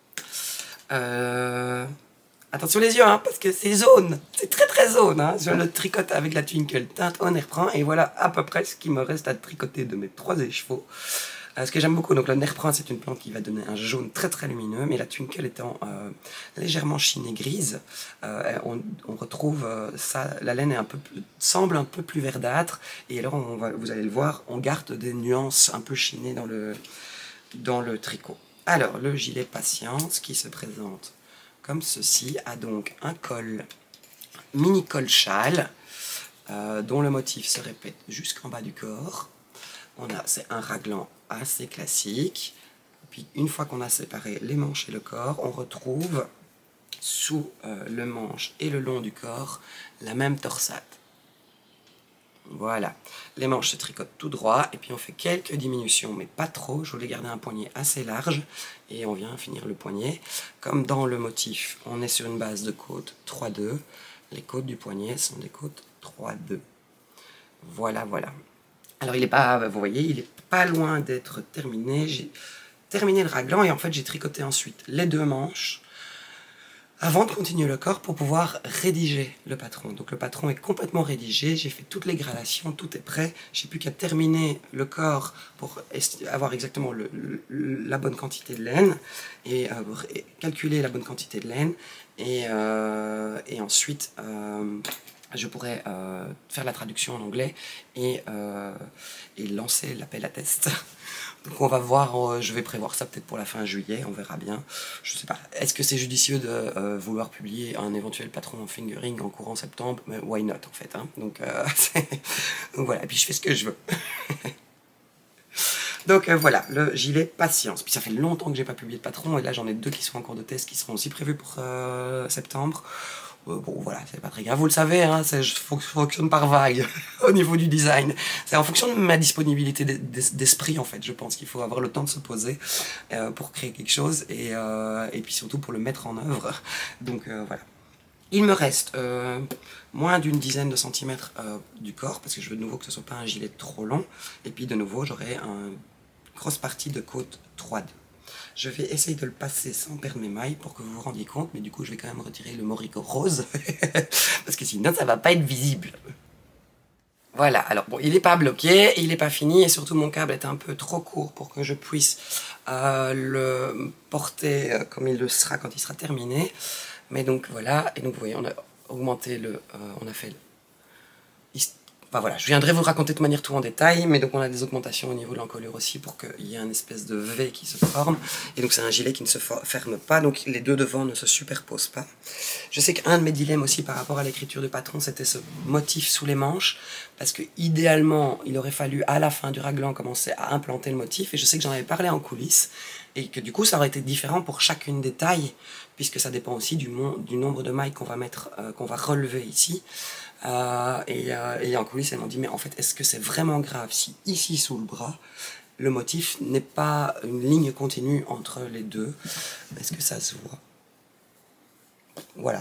Speaker 1: Attention les yeux, hein, parce que c'est jaune. C'est très jaune. Hein. Je le tricote avec la Twinkle teinte on Nerprend. Et voilà à peu près ce qui me reste à tricoter de mes 3 écheveaux. Ce que j'aime beaucoup, donc le Nerprand, c'est une plante qui va donner un jaune très lumineux, mais la Twinkle étant légèrement chinée grise, on retrouve ça, la laine semble un peu plus verdâtre, et alors vous allez le voir, on garde des nuances un peu chinées dans le tricot. Alors, le gilet Patience, qui se présente comme ceci, a donc un col, mini col châle, dont le motif se répète jusqu'en bas du corps. C'est un raglan assez classique. Puis une fois qu'on a séparé les manches et le corps, on retrouve sous le manche et le long du corps la même torsade. Voilà, les manches se tricotent tout droit et puis on fait quelques diminutions, mais pas trop. Je voulais garder un poignet assez large et on vient finir le poignet. Comme dans le motif, on est sur une base de côte 3-2. Les côtes du poignet sont des côtes 3-2. Voilà. Alors il est pas, vous voyez, il est pas loin d'être terminé. J'ai terminé le raglan et en fait j'ai tricoté ensuite les 2 manches avant de continuer le corps pour pouvoir rédiger le patron. Donc le patron est complètement rédigé, j'ai fait toutes les gradations, tout est prêt. J'ai plus qu'à terminer le corps pour avoir exactement la bonne quantité de laine et calculer la bonne quantité de laine et ensuite je pourrais faire la traduction en anglais et lancer l'appel à test. Donc on va voir, je vais prévoir ça peut-être pour la fin juillet, on verra bien. Je sais pas, est-ce que c'est judicieux de vouloir publier un éventuel patron en fingering en courant septembre? Mais why not en fait, hein. Donc voilà, et puis je fais ce que je veux. Donc voilà, le gilet Patience. Puis ça fait longtemps que j'ai pas publié de patron, et là j'en ai 2 qui sont en cours de test, qui seront aussi prévus pour septembre. Bon voilà, c'est pas très grave, vous le savez, hein, je fonctionne par vague au niveau du design. C'est en fonction de ma disponibilité d'esprit en fait, je pense qu'il faut avoir le temps de se poser pour créer quelque chose et puis surtout pour le mettre en œuvre. Donc voilà. Il me reste moins d'une dizaine de centimètres du corps, parce que je veux de nouveau que ce soit pas un gilet trop long, et puis de nouveau j'aurai une grosse partie de côte 3-2. Je vais essayer de le passer sans perdre mes mailles pour que vous vous rendiez compte, mais du coup je vais quand même retirer le moricot rose, parce que sinon ça va pas être visible. Voilà, alors bon, il n'est pas bloqué, il n'est pas fini, et surtout mon câble est un peu trop court pour que je puisse le porter comme il le sera quand il sera terminé. Mais donc voilà, et donc vous voyez, on a augmenté on a fait enfin voilà, je viendrai vous raconter de manière tout en détail, mais donc on a des augmentations au niveau de l'encolure aussi pour qu'il y ait un espèce de V qui se forme. Et donc c'est un gilet qui ne se ferme pas, donc les 2 devant ne se superposent pas. Je sais qu'un de mes dilemmes aussi par rapport à l'écriture du patron, c'était ce motif sous les manches, parce que idéalement, il aurait fallu à la fin du raglan commencer à implanter le motif, et je sais que j'en avais parlé en coulisses, et que du coup ça aurait été différent pour chacune des tailles, puisque ça dépend aussi du nombre de mailles qu'on va mettre, qu'on va relever ici. Et en coulisses, elles m'ont dit, mais en fait, est-ce que c'est vraiment grave si ici, sous le bras, le motif n'est pas une ligne continue entre les 2? Est-ce que ça se voit? voilà.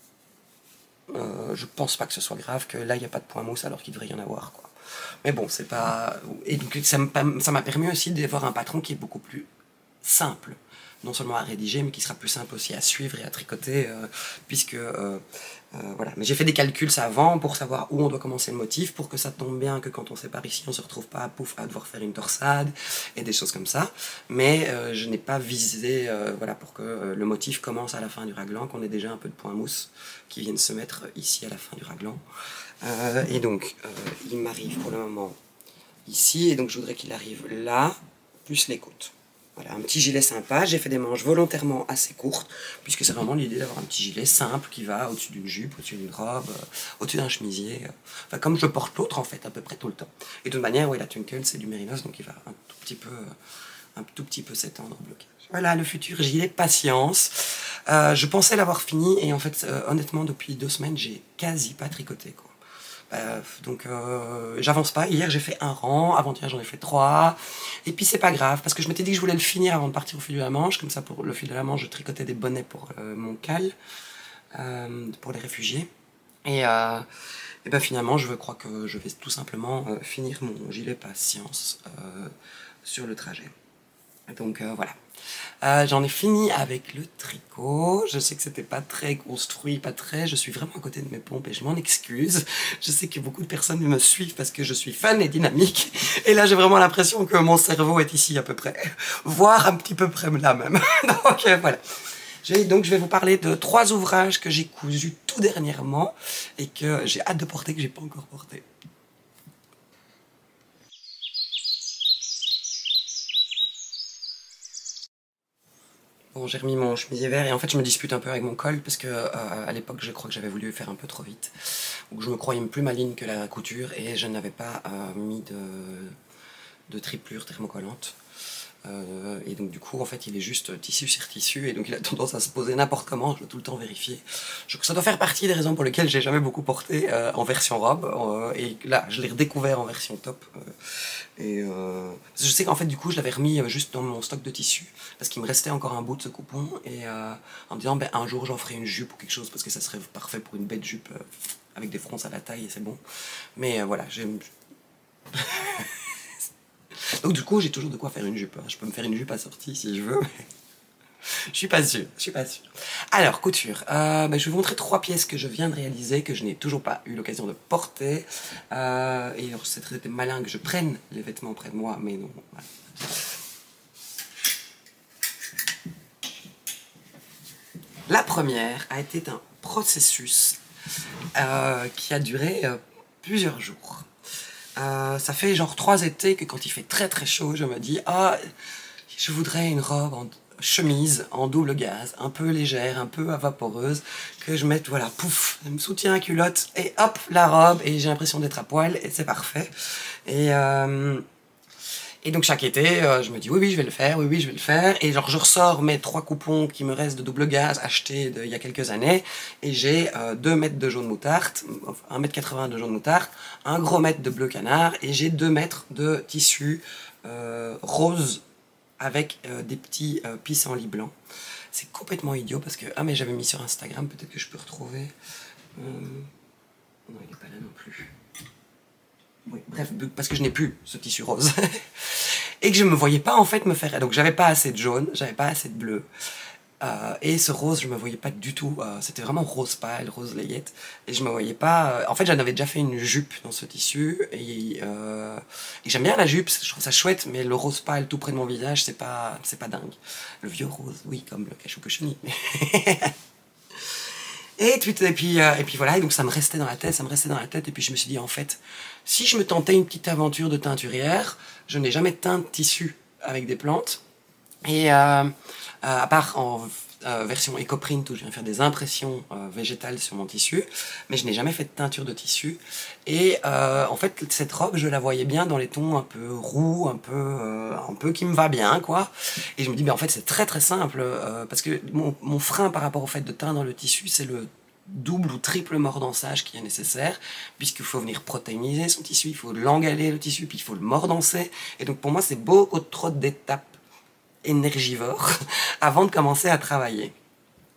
Speaker 1: Je pense pas que ce soit grave, que là il n'y a pas de point mousse alors qu'il devrait y en avoir, quoi. Mais bon, c'est pas... Et donc ça m'a permis aussi d'avoir un patron qui est beaucoup plus simple, non seulement à rédiger, mais qui sera plus simple aussi à suivre et à tricoter, puisque... voilà. Mais j'ai fait des calculs avant pour savoir où on doit commencer le motif, pour que ça tombe bien, que quand on sépare ici, on se retrouve pas pouf, à devoir faire une torsade, et des choses comme ça. Mais je n'ai pas visé, voilà, pour que le motif commence à la fin du raglan, qu'on ait déjà un peu de point mousse qui viennent se mettre ici à la fin du raglan. Et donc, il m'arrive pour le moment ici, et donc je voudrais qu'il arrive là, plus les côtes. Voilà, un petit gilet sympa. J'ai fait des manches volontairement assez courtes, puisque c'est vraiment l'idée d'avoir un petit gilet simple qui va au-dessus d'une jupe, au-dessus d'une robe, au-dessus d'un chemisier. Enfin, comme je porte l'autre, en fait, à peu près tout le temps. Et de toute manière, oui, la Twinkle, c'est du mérinos, donc il va un tout petit peu s'étendre en blocage. Voilà, le futur gilet patience. Je pensais l'avoir fini, et en fait, honnêtement, depuis 2 semaines, j'ai quasi pas tricoté, quoi. Donc j'avance pas. Hier j'ai fait un rang, avant-hier j'en ai fait 3. Et puis c'est pas grave, parce que je m'étais dit que je voulais le finir avant de partir au fil de la Manche. Comme ça, pour le fil de la Manche, je tricotais des bonnets pour mon cal, pour les réfugiés. Et ben finalement, je crois que je vais tout simplement finir mon gilet patience sur le trajet. Donc voilà. J'en ai fini avec le tricot. Je sais que c'était pas très construit, pas très... Je suis vraiment à côté de mes pompes et je m'en excuse. Je sais que beaucoup de personnes me suivent parce que je suis fan et dynamique. Et là, j'ai vraiment l'impression que mon cerveau est ici à peu près. Voire un petit peu près là même. Donc voilà. Donc je vais vous parler de 3 ouvrages que j'ai cousus tout dernièrement et que j'ai hâte de porter, que j'ai pas encore porté. Bon, j'ai remis mon chemisier vert et en fait je me dispute un peu avec mon col parce que à l'époque je crois que j'avais voulu faire un peu trop vite, ou que je me croyais plus maligne que la couture et je n'avais pas mis de triplure thermocollante. Et donc du coup en fait il est juste tissu sur tissu et donc il a tendance à se poser n'importe comment, je dois tout le temps vérifier. Ça doit faire partie des raisons pour lesquelles j'ai jamais beaucoup porté en version robe, et là je l'ai redécouvert en version top. Je sais qu'en fait du coup je l'avais remis juste dans mon stock de tissu parce qu'il me restait encore un bout de ce coupon, et en me disant ben, un jour j'en ferai une jupe ou quelque chose parce que ça serait parfait pour une bête jupe avec des fronces à la taille et c'est bon. Mais voilà, j'aime... Donc du coup j'ai toujours de quoi faire une jupe, hein. Je peux me faire une jupe assortie si je veux, mais je suis pas sûre, Alors couture, je vais vous montrer 3 pièces que je viens de réaliser, que je n'ai toujours pas eu l'occasion de porter. Et alors c'est très malin que je prenne les vêtements près de moi, mais non. Voilà. La première a été un processus qui a duré plusieurs jours. Ça fait genre 3 étés que quand il fait très très chaud, je me dis ah, je voudrais une robe en chemise en double gaze, un peu légère, un peu vaporeuse, que je mette, voilà, pouf, elle me soutient la culotte, et hop, la robe, et j'ai l'impression d'être à poil, et c'est parfait. Et donc chaque été, je me dis oui, je vais le faire, oui, je vais le faire. Et genre je ressors mes 3 coupons qui me restent de double gaze achetés il y a quelques années. Et j'ai 2 mètres de jaune moutarde, 1,80 m de jaune moutarde, un gros mètre de bleu canard. Et j'ai 2 mètres de tissu rose avec des petits pissenlits blancs. C'est complètement idiot parce que... Ah mais j'avais mis sur Instagram, peut-être que je peux retrouver... Non, il n'est pas là non plus. Oui, bref, parce que je n'ai plus ce tissu rose. Et que je me voyais pas en fait me faire... Donc j'avais pas assez de jaune, j'avais pas assez de bleu. Et ce rose, je me voyais pas du tout. C'était vraiment rose pâle, rose layette. Et je me voyais pas... en fait, j'en avais déjà fait une jupe dans ce tissu. Et j'aime bien la jupe, je trouve ça chouette, mais le rose pâle tout près de mon visage, c'est pas dingue. Le vieux rose, oui, comme le cachou cochonnier. Et puis voilà, et donc ça me restait dans la tête, et puis je me suis dit, en fait, si je me tentais une petite aventure de teinturière, je n'ai jamais teint de tissu avec des plantes, et à part en version éco-print où je viens faire des impressions végétales sur mon tissu, mais je n'ai jamais fait de teinture de tissu, et en fait, cette robe, je la voyais bien dans les tons un peu roux, un peu qui me va bien, quoi, et je me dis, mais en fait, c'est très très simple, parce que mon frein par rapport au fait de teindre le tissu, c'est le double ou triple mordançage qui est nécessaire, puisqu'il faut venir protéiniser son tissu, il faut l'engaler le tissu, puis il faut le mordancer, et donc pour moi, c'est beaucoup trop d'étapes énergivores avant de commencer à travailler.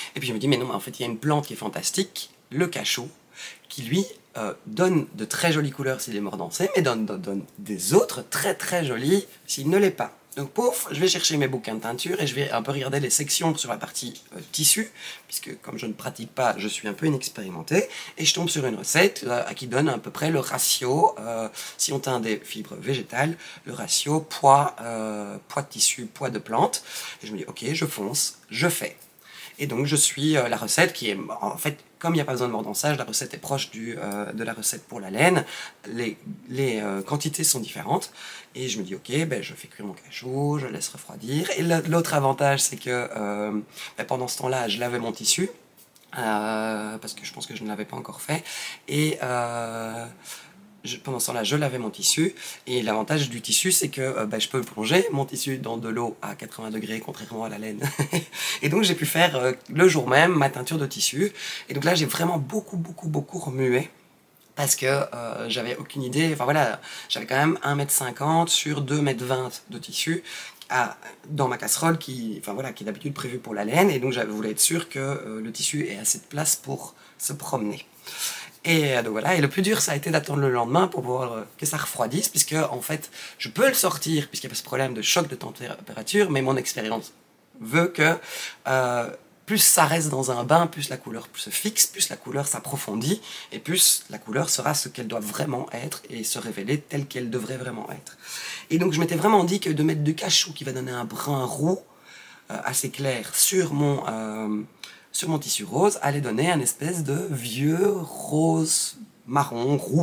Speaker 1: Et puis je me dis, mais non, mais en fait, il y a une plante qui est fantastique, le cachou, qui lui donne de très jolies couleurs s'il est mordancé, mais donne des autres très très jolies s'il ne l'est pas. Donc pouf, je vais chercher mes bouquins de teinture et je vais un peu regarder les sections sur la partie tissu, puisque comme je ne pratique pas, je suis un peu inexpérimenté, et je tombe sur une recette qui donne à peu près le ratio, si on teint des fibres végétales, le ratio poids de tissu, poids de plante, et je me dis ok, je fonce, je fais. Et donc je suis la recette qui est, en fait, comme il n'y a pas besoin de mordançage, la recette est proche de la recette pour la laine, les quantités sont différentes, et je me dis ok, ben, je fais cuire mon cachou, je laisse refroidir, et l'autre avantage c'est que ben, pendant ce temps-là, je lavais mon tissu, parce que je pense que je ne l'avais pas encore fait, et pendant ce temps-là, je lavais mon tissu, et l'avantage du tissu, c'est que je peux plonger mon tissu dans de l'eau à 80 degrés, contrairement à la laine. Et donc j'ai pu faire le jour même ma teinture de tissu, et donc là j'ai vraiment beaucoup remué, parce que j'avais aucune idée, enfin voilà, j'avais quand même 1,50 m sur 2,20 m de tissu, dans ma casserole qui est d'habitude prévue pour la laine, et donc je voulais être sûr que le tissu ait assez de place pour se promener. Et donc voilà, et le plus dur ça a été d'attendre le lendemain pour pouvoir que ça refroidisse, puisque en fait je peux le sortir puisqu'il n'y a pas ce problème de choc de température, mais mon expérience veut que plus ça reste dans un bain, plus la couleur se fixe, plus la couleur s'approfondit, et plus la couleur sera ce qu'elle doit vraiment être et se révéler telle qu'elle devrait vraiment être. Et donc je m'étais vraiment dit que de mettre du cachou qui va donner un brun roux assez clair sur mon tissu rose allait donner un espèce de vieux rose marron roux.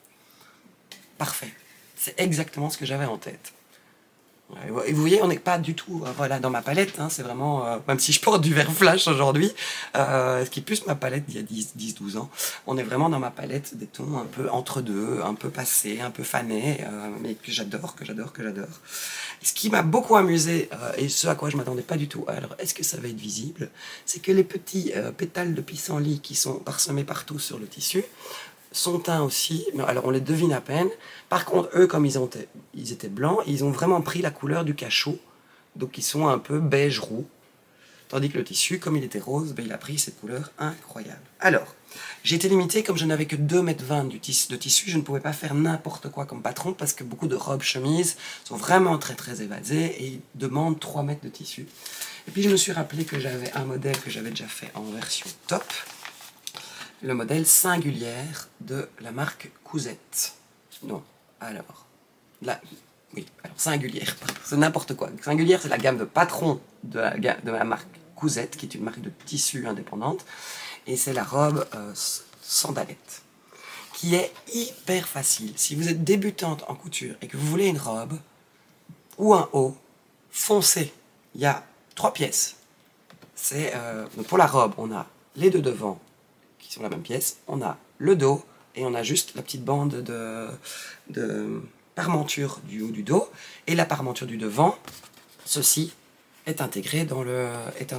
Speaker 1: Parfait. C'est exactement ce que j'avais en tête. Et vous voyez, on n'est pas du tout voilà, dans ma palette, hein, c'est vraiment, même si je porte du vert flash aujourd'hui, ce qui est plus ma palette d'il y a 10-12 ans, on est vraiment dans ma palette des tons un peu entre deux, un peu passés, un peu fanés, mais que j'adore. Ce qui m'a beaucoup amusé, et ce à quoi je ne m'attendais pas du tout, alors est-ce que ça va être visible, c'est que les petits pétales de pissenlit qui sont parsemés partout sur le tissu, sont teints aussi, mais alors on les devine à peine. Par contre, eux, comme ils étaient blancs, ils ont vraiment pris la couleur du cachou, donc ils sont un peu beige roux. Tandis que le tissu, comme il était rose, ben, il a pris cette couleur incroyable. Alors, j'ai été limité, comme je n'avais que 2,20 m de tissu, je ne pouvais pas faire n'importe quoi comme patron, parce que beaucoup de robes, chemises sont vraiment très évasées et demandent 3 mètres de tissu. Et puis je me suis rappelé que j'avais un modèle que j'avais déjà fait en version top, le modèle Singulière de la marque Cousette. Non, alors, là, oui, alors Singulière, c'est n'importe quoi. Singulière, c'est la gamme de patron de la marque Cousette, qui est une marque de tissu indépendante, et c'est la robe sandalette, qui est hyper facile. Si vous êtes débutante en couture et que vous voulez une robe ou un haut, foncez. Il y a 3 pièces. Donc pour la robe, on a les deux devants, qui sont la même pièce, on a le dos, et on a juste la petite bande de parmenture du haut du dos, et la parmenture du devant, ceci est intégré dans le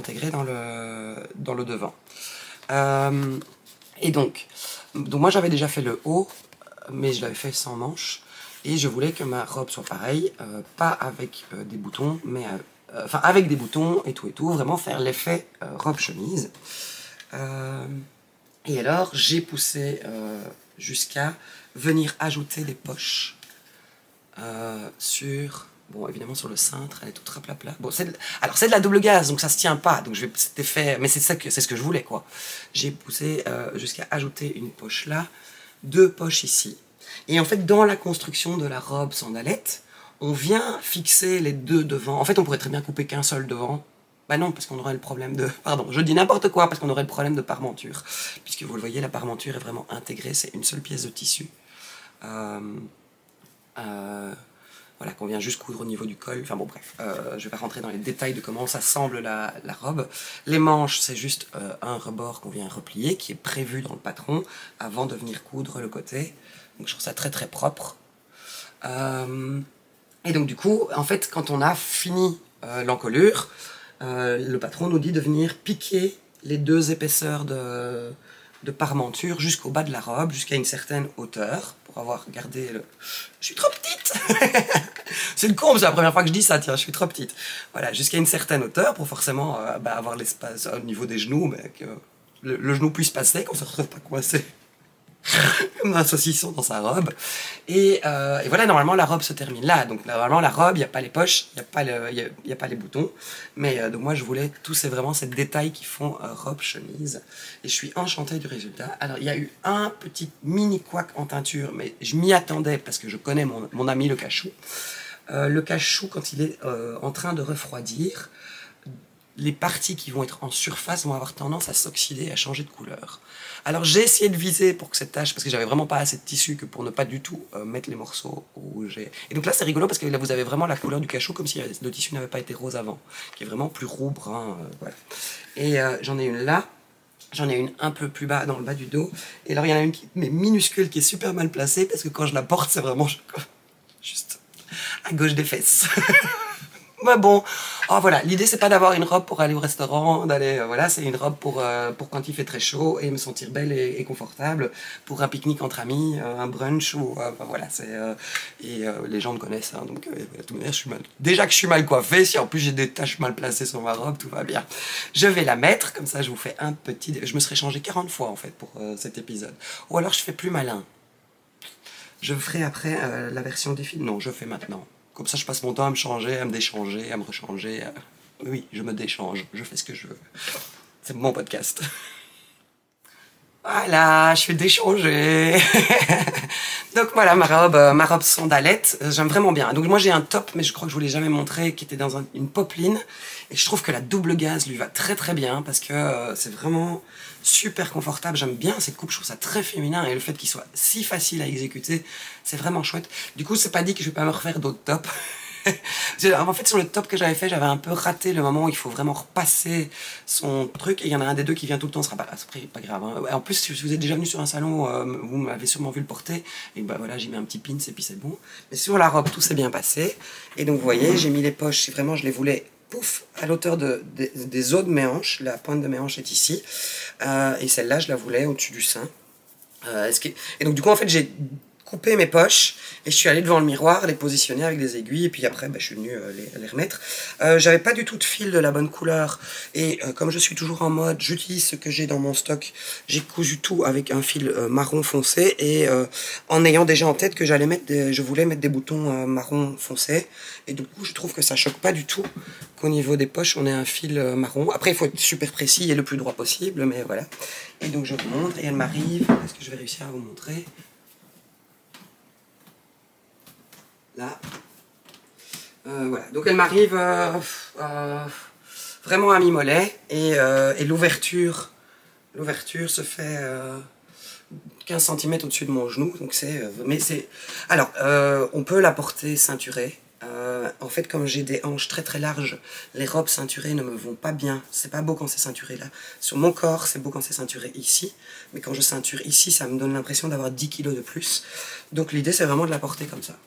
Speaker 1: devant. Et donc moi j'avais déjà fait le haut, mais je l'avais fait sans manches, et je voulais que ma robe soit pareille, pas avec des boutons, mais enfin avec des boutons et tout, vraiment faire l'effet robe-chemise. Et alors, j'ai poussé jusqu'à venir ajouter des poches bon, évidemment, sur le cintre, elle est toute raplapla. Bon, alors, c'est de la double gaze, donc ça se tient pas. Donc, cet effet, mais c'est ce que je voulais, quoi. J'ai poussé jusqu'à ajouter une poche là, 2 poches ici. Et en fait, dans la construction de la robe sandalette, on vient fixer les 2 devant. En fait, on pourrait très bien couper qu'un seul devant. Bah non, parce qu'on aurait le problème de... Pardon, je dis n'importe quoi, parce qu'on aurait le problème de parmenture. Puisque vous le voyez, la parmenture est vraiment intégrée, c'est une seule pièce de tissu. Voilà, qu'on vient juste coudre au niveau du col. Enfin bon, bref, je vais pas rentrer dans les détails de comment s'assemble la robe. Les manches, c'est juste un rebord qu'on vient replier, qui est prévu dans le patron, avant de venir coudre le côté. Donc je trouve ça très propre. Et donc du coup, en fait, quand on a fini l'encolure, le patron nous dit de venir piquer les 2 épaisseurs de parmenture jusqu'au bas de la robe, jusqu'à une certaine hauteur, pour avoir gardé le... Je suis trop petite. C'est le comble, c'est la première fois que je dis ça, tiens, je suis trop petite. Voilà, jusqu'à une certaine hauteur pour forcément avoir l'espace au niveau des genoux, mais que le genou puisse passer, qu'on se retrouve pas coincé comme un saucisson dans sa robe. Et voilà, normalement la robe se termine là. Donc normalement la robe, il n'y a pas les poches, il n'y a pas les boutons. Mais donc moi je voulais tous vraiment ces détails qui font robe, chemise. Et je suis enchantée du résultat. Alors il y a eu un petit mini couac en teinture, mais je m'y attendais parce que je connais mon ami le cachou. Le cachou, quand il est en train de refroidir, les parties qui vont être en surface vont avoir tendance à s'oxyder, à changer de couleur. Alors j'ai essayé de viser pour que cette tache, parce que j'avais vraiment pas assez de tissu que pour ne pas du tout mettre les morceaux où j'ai... Et donc là c'est rigolo parce que là vous avez vraiment la couleur du cachou comme si le tissu n'avait pas été rose avant, qui est vraiment plus roux, brun, voilà. Et j'en ai une là, j'en ai une un peu plus bas, dans le bas du dos, et alors il y en a une qui est minuscule, qui est super mal placée, parce que quand je la porte c'est vraiment juste à gauche des fesses. Mais bon, oh, voilà, l'idée c'est pas d'avoir une robe pour aller au restaurant, d'aller, voilà, c'est une robe pour quand il fait très chaud et me sentir belle et confortable, pour un pique-nique entre amis, un brunch, ou voilà, c'est les gens me connaissent, hein, donc de toute manière, déjà que je suis mal coiffée, si en plus j'ai des taches mal placées sur ma robe, tout va bien. Je vais la mettre, comme ça je vous fais un petit... Je me serais changé 40 fois en fait pour cet épisode. Ou alors je fais plus malin. Je ferai après la version des films. Non, je fais maintenant. Comme ça, je passe mon temps à me changer, à me déchanger, à me rechanger. Oui, je me déchange, je fais ce que je veux. C'est mon podcast. Voilà, je suis déchangée. Donc voilà, ma robe sandalette, j'aime vraiment bien. Donc moi j'ai un top, mais je crois que je vous l'ai jamais montré, qui était dans une popeline. Et je trouve que la double gaze lui va très très bien, parce que c'est vraiment super confortable. J'aime bien cette coupe, je trouve ça très féminin. Et le fait qu'il soit si facile à exécuter, c'est vraiment chouette. Du coup, c'est pas dit que je vais pas me refaire d'autres tops. En fait, sur le top que j'avais fait, j'avais un peu raté le moment où il faut vraiment repasser son truc. Et il y en a un des deux qui vient tout le temps, ce sera pas grave. Hein. En plus, si vous êtes déjà venu sur un salon, vous m'avez sûrement vu le porter. Et bah voilà, j'ai mis un petit pin, et puis c'est bon. Mais sur la robe, tout s'est bien passé. Et donc, vous voyez, j'ai mis les poches, si vraiment je les voulais, pouf, à l'auteur des os de mes hanches. La pointe de mes hanches est ici. Et celle-là, je la voulais au-dessus du sein. Et donc, du coup, en fait, j'ai coupé mes poches et je suis allé devant le miroir, les positionner avec des aiguilles, et puis après je suis venu les remettre. J'avais pas du tout de fil de la bonne couleur, et comme je suis toujours en mode, j'utilise ce que j'ai dans mon stock, j'ai cousu tout avec un fil marron foncé, et en ayant déjà en tête que je voulais mettre des boutons marron foncé, et du coup je trouve que ça choque pas du tout qu'au niveau des poches on ait un fil marron. Après il faut être super précis et le plus droit possible, mais voilà. Et donc je vous montre, et elle m'arrive, est-ce que je vais réussir à vous montrer? Là, voilà, donc elle m'arrive vraiment à mi-mollet, et l'ouverture se fait 15 cm au-dessus de mon genou, donc alors, on peut la porter ceinturée. En fait, comme j'ai des hanches très très larges, les robes ceinturées ne me vont pas bien. C'est pas beau quand c'est ceinturé là. Sur mon corps, c'est beau quand c'est ceinturé ici, mais quand je ceinture ici, ça me donne l'impression d'avoir 10 kg de plus. Donc l'idée, c'est vraiment de la porter comme ça.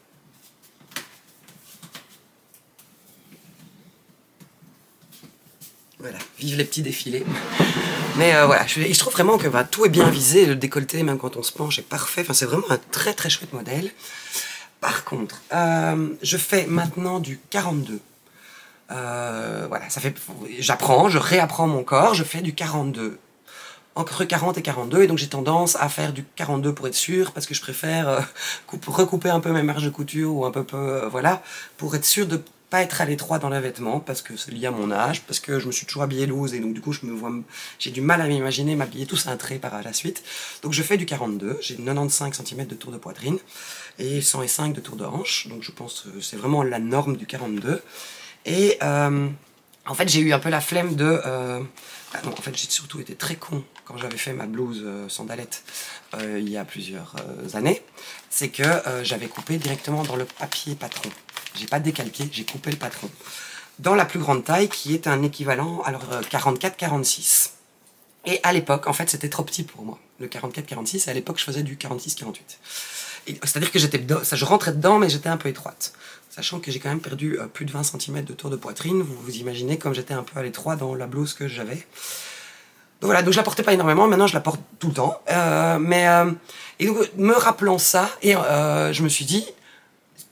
Speaker 1: Voilà, vive les petits défilés. Mais voilà, je trouve vraiment que tout est bien visé, le décolleté, même quand on se penche, est parfait. Enfin, c'est vraiment un très très chouette modèle. Par contre, je fais maintenant du 42. Voilà, je réapprends mon corps, je fais du 42. Entre 40 et 42, et donc j'ai tendance à faire du 42 pour être sûr, parce que je préfère recouper un peu mes marges de couture, ou un peu, voilà, pour être sûr de pas être à l'étroit dans les vêtements, parce que c'est lié à mon âge, parce que je me suis toujours habillée loose, et donc du coup j'ai du mal à m'imaginer m'habiller tout cintré par la suite. Donc je fais du 42, j'ai 95 cm de tour de poitrine, et 105 de tour de hanche, donc je pense que c'est vraiment la norme du 42. Et en fait j'ai eu un peu la flemme de... non, en fait j'ai surtout été très con quand j'avais fait ma blouse sandalette il y a plusieurs années, c'est que j'avais coupé directement dans le papier patron. J'ai pas décalqué, j'ai coupé le patron. Dans la plus grande taille, qui est un équivalent, alors 44-46. Et à l'époque, en fait, c'était trop petit pour moi, le 44-46, et à l'époque, je faisais du 46-48. C'est-à-dire que je rentrais dedans, mais j'étais un peu étroite. Sachant que j'ai quand même perdu plus de 20 cm de tour de poitrine, vous imaginez comme j'étais un peu à l'étroit dans la blouse que j'avais. Donc voilà, donc je la portais pas énormément, maintenant je la porte tout le temps. Et donc, me rappelant ça, et je me suis dit,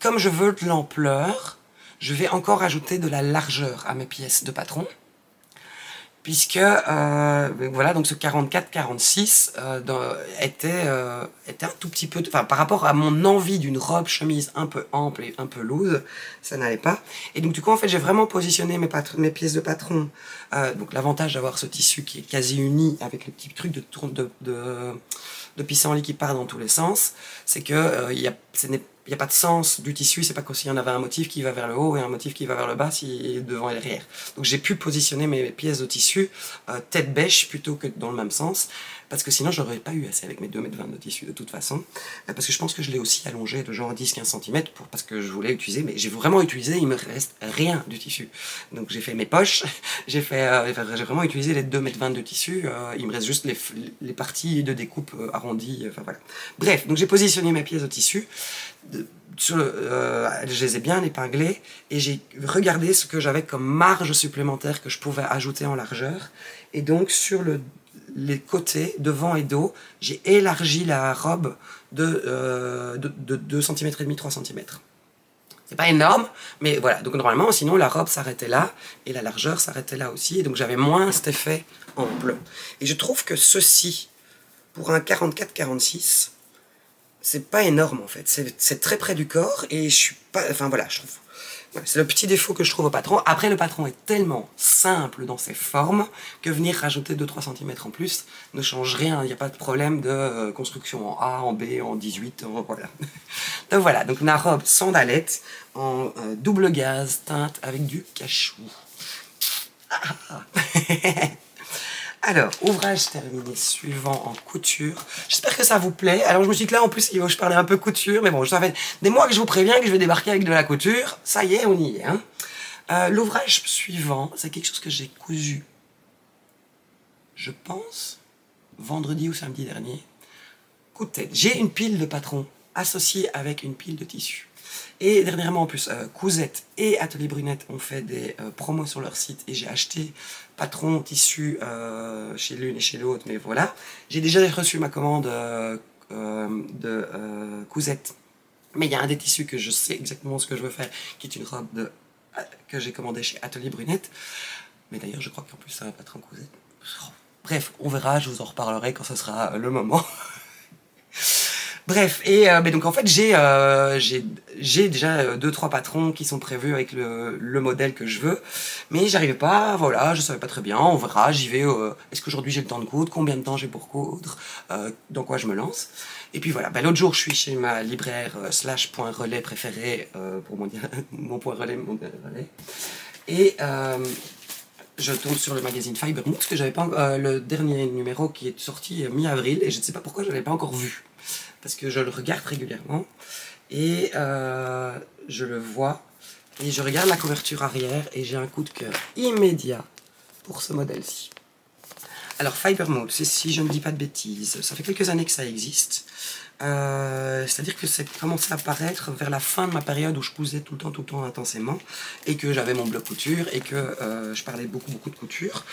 Speaker 1: comme je veux de l'ampleur, je vais encore ajouter de la largeur à mes pièces de patron. Puisque, voilà, donc ce 44-46 était un tout petit peu... Enfin, par rapport à mon envie d'une robe chemise un peu ample et un peu loose, ça n'allait pas. Et donc, du coup, en fait, j'ai vraiment positionné mes pièces de patron. Donc, l'avantage d'avoir ce tissu qui est quasi uni, avec le petit truc de pissenlit qui part dans tous les sens, c'est que il n'y a pas de sens du tissu, c'est pas comme s'il y en avait un motif qui va vers le haut et un motif qui va vers le bas, devant et derrière. Donc j'ai pu positionner mes pièces de tissu tête bêche plutôt que dans le même sens, parce que sinon j'aurais pas eu assez avec mes 2,20 m de tissu de toute façon, parce que je pense que je l'ai aussi allongé de genre 10-15 cm parce que je voulais utiliser, mais j'ai vraiment utilisé, il me reste rien du tissu. Donc j'ai fait mes poches, j'ai vraiment utilisé les 2,20 m de tissu, il me reste juste les parties de découpe arrondies, enfin voilà. Bref, donc j'ai positionné mes pièces de tissu, je les ai bien épinglées et j'ai regardé ce que j'avais comme marge supplémentaire que je pouvais ajouter en largeur, et donc sur les côtés, devant et dos, j'ai élargi la robe de 2 cm et demi, 3 cm. C'est pas énorme, mais voilà, donc normalement sinon la robe s'arrêtait là et la largeur s'arrêtait là aussi, et donc j'avais moins cet effet ample. Et je trouve que ceci, pour un 44-46, c'est pas énorme en fait, c'est très près du corps, et je suis pas, enfin voilà, je trouve, voilà, c'est le petit défaut que je trouve au patron. Après, le patron est tellement simple dans ses formes que venir rajouter 2-3 cm en plus ne change rien, il n'y a pas de problème de construction en A, en B, en 18, voilà. Donc voilà, donc ma robe sandalette en double gaze teinte avec du cachou. Alors, ouvrage terminé suivant en couture. J'espère que ça vous plaît. Alors, je me suis dit que là, en plus, il faut que je parlais un peu couture. Mais bon, ça fait des mois que je vous préviens que je vais débarquer avec de la couture. Ça y est, on y est. Hein. L'ouvrage suivant, c'est quelque chose que j'ai cousu, je pense, vendredi ou samedi dernier. Coup de tête. J'ai une pile de patrons associée avec une pile de tissu. Et dernièrement, en plus, Cousette et Atelier Brunette ont fait des promos sur leur site, et j'ai acheté patron tissu chez l'une et chez l'autre, mais voilà. J'ai déjà reçu ma commande de Cousette, mais il y a un des tissus que je sais exactement ce que je veux faire, qui est une robe que j'ai commandée chez Atelier Brunette. Mais d'ailleurs, je crois qu'en plus, c'est un patron Cousette. Bref, on verra, je vous en reparlerai quand ce sera le moment. Bref, et mais donc en fait j'ai déjà 2-3 patrons qui sont prévus avec le modèle que je veux, mais j'arrivais pas, voilà, je savais pas très bien, on verra, j'y vais, est-ce qu'aujourd'hui j'ai le temps de coudre, combien de temps j'ai pour coudre, dans quoi je me lance. Et puis voilà, l'autre jour je suis chez ma libraire / point relais préféré, pour mon point relais, mon relais, et je tombe sur le magazine Fibermood, que j'avais pas, le dernier numéro qui est sorti mi-avril, et je ne sais pas pourquoi je l'avais pas encore vu. Parce que je le regarde régulièrement, et je le vois, et je regarde la couverture arrière, et j'ai un coup de cœur immédiat pour ce modèle-ci. Alors Fibermood, si je ne dis pas de bêtises, ça fait quelques années que ça existe, c'est-à-dire que c'est commencé à apparaître vers la fin de ma période où je cousais tout le temps intensément, et que j'avais mon blog couture, et que je parlais beaucoup de couture.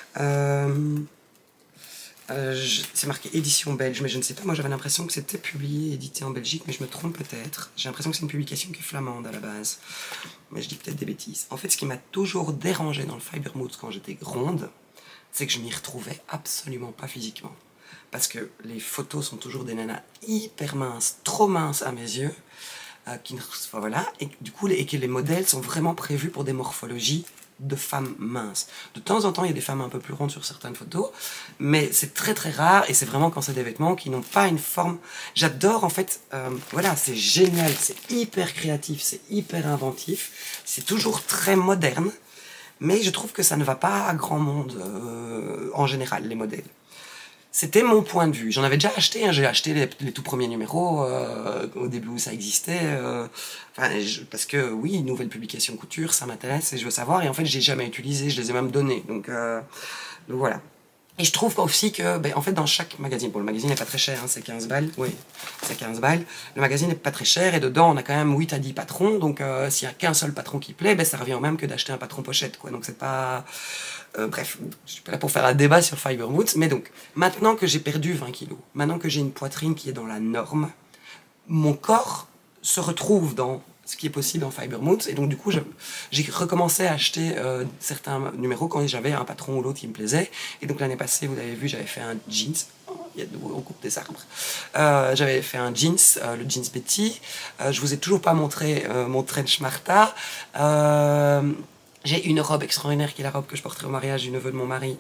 Speaker 1: C'est marqué édition belge, mais je ne sais pas, moi j'avais l'impression que c'était publié, édité en Belgique, mais je me trompe peut-être. J'ai l'impression que c'est une publication qui est flamande à la base, mais je dis peut-être des bêtises. En fait, ce qui m'a toujours dérangé dans le Fibermood quand j'étais gronde, c'est que je m'y retrouvais absolument pas physiquement. Parce que les photos sont toujours des nanas hyper minces, trop minces à mes yeux, voilà, et du coup, et que les modèles sont vraiment prévus pour des morphologies de femmes minces. De temps en temps, il y a des femmes un peu plus rondes sur certaines photos, mais c'est très rare, et c'est vraiment quand c'est des vêtements qui n'ont pas une forme. J'adore en fait, voilà, c'est génial, c'est hyper créatif, c'est hyper inventif, c'est toujours très moderne, mais je trouve que ça ne va pas à grand monde en général, les modèles. C'était mon point de vue. J'en avais déjà acheté, hein. J'ai acheté les tout premiers numéros au début où ça existait. Parce que oui, nouvelle publication couture, ça m'intéresse et je veux savoir. Et en fait, j'ai jamais utilisé, je les ai même donnés. Donc voilà. Et je trouve aussi que, en fait, dans chaque magazine, bon, le magazine n'est pas très cher, hein, c'est 15 balles, oui, c'est 15 balles. Le magazine n'est pas très cher, et dedans, on a quand même 8 à 10 patrons, donc s'il n'y a qu'un seul patron qui plaît, ça revient au même que d'acheter un patron pochette, quoi. Donc c'est pas... bref, je suis pas là pour faire un débat sur Fibermood, mais donc, maintenant que j'ai perdu 20 kilos, maintenant que j'ai une poitrine qui est dans la norme, mon corps se retrouve dans ce qui est possible en Fibermood. Et donc du coup, j'ai recommencé à acheter certains numéros quand j'avais un patron ou l'autre qui me plaisait. Et donc l'année passée, vous l'avez vu, j'avais fait un jeans. Oh, il y a de on coupe des arbres. J'avais fait un jeans, le jeans Betty. Je vous ai toujours pas montré mon trench Martha. J'ai une robe extraordinaire qui est la robe que je porterai au mariage du neveu de mon mari.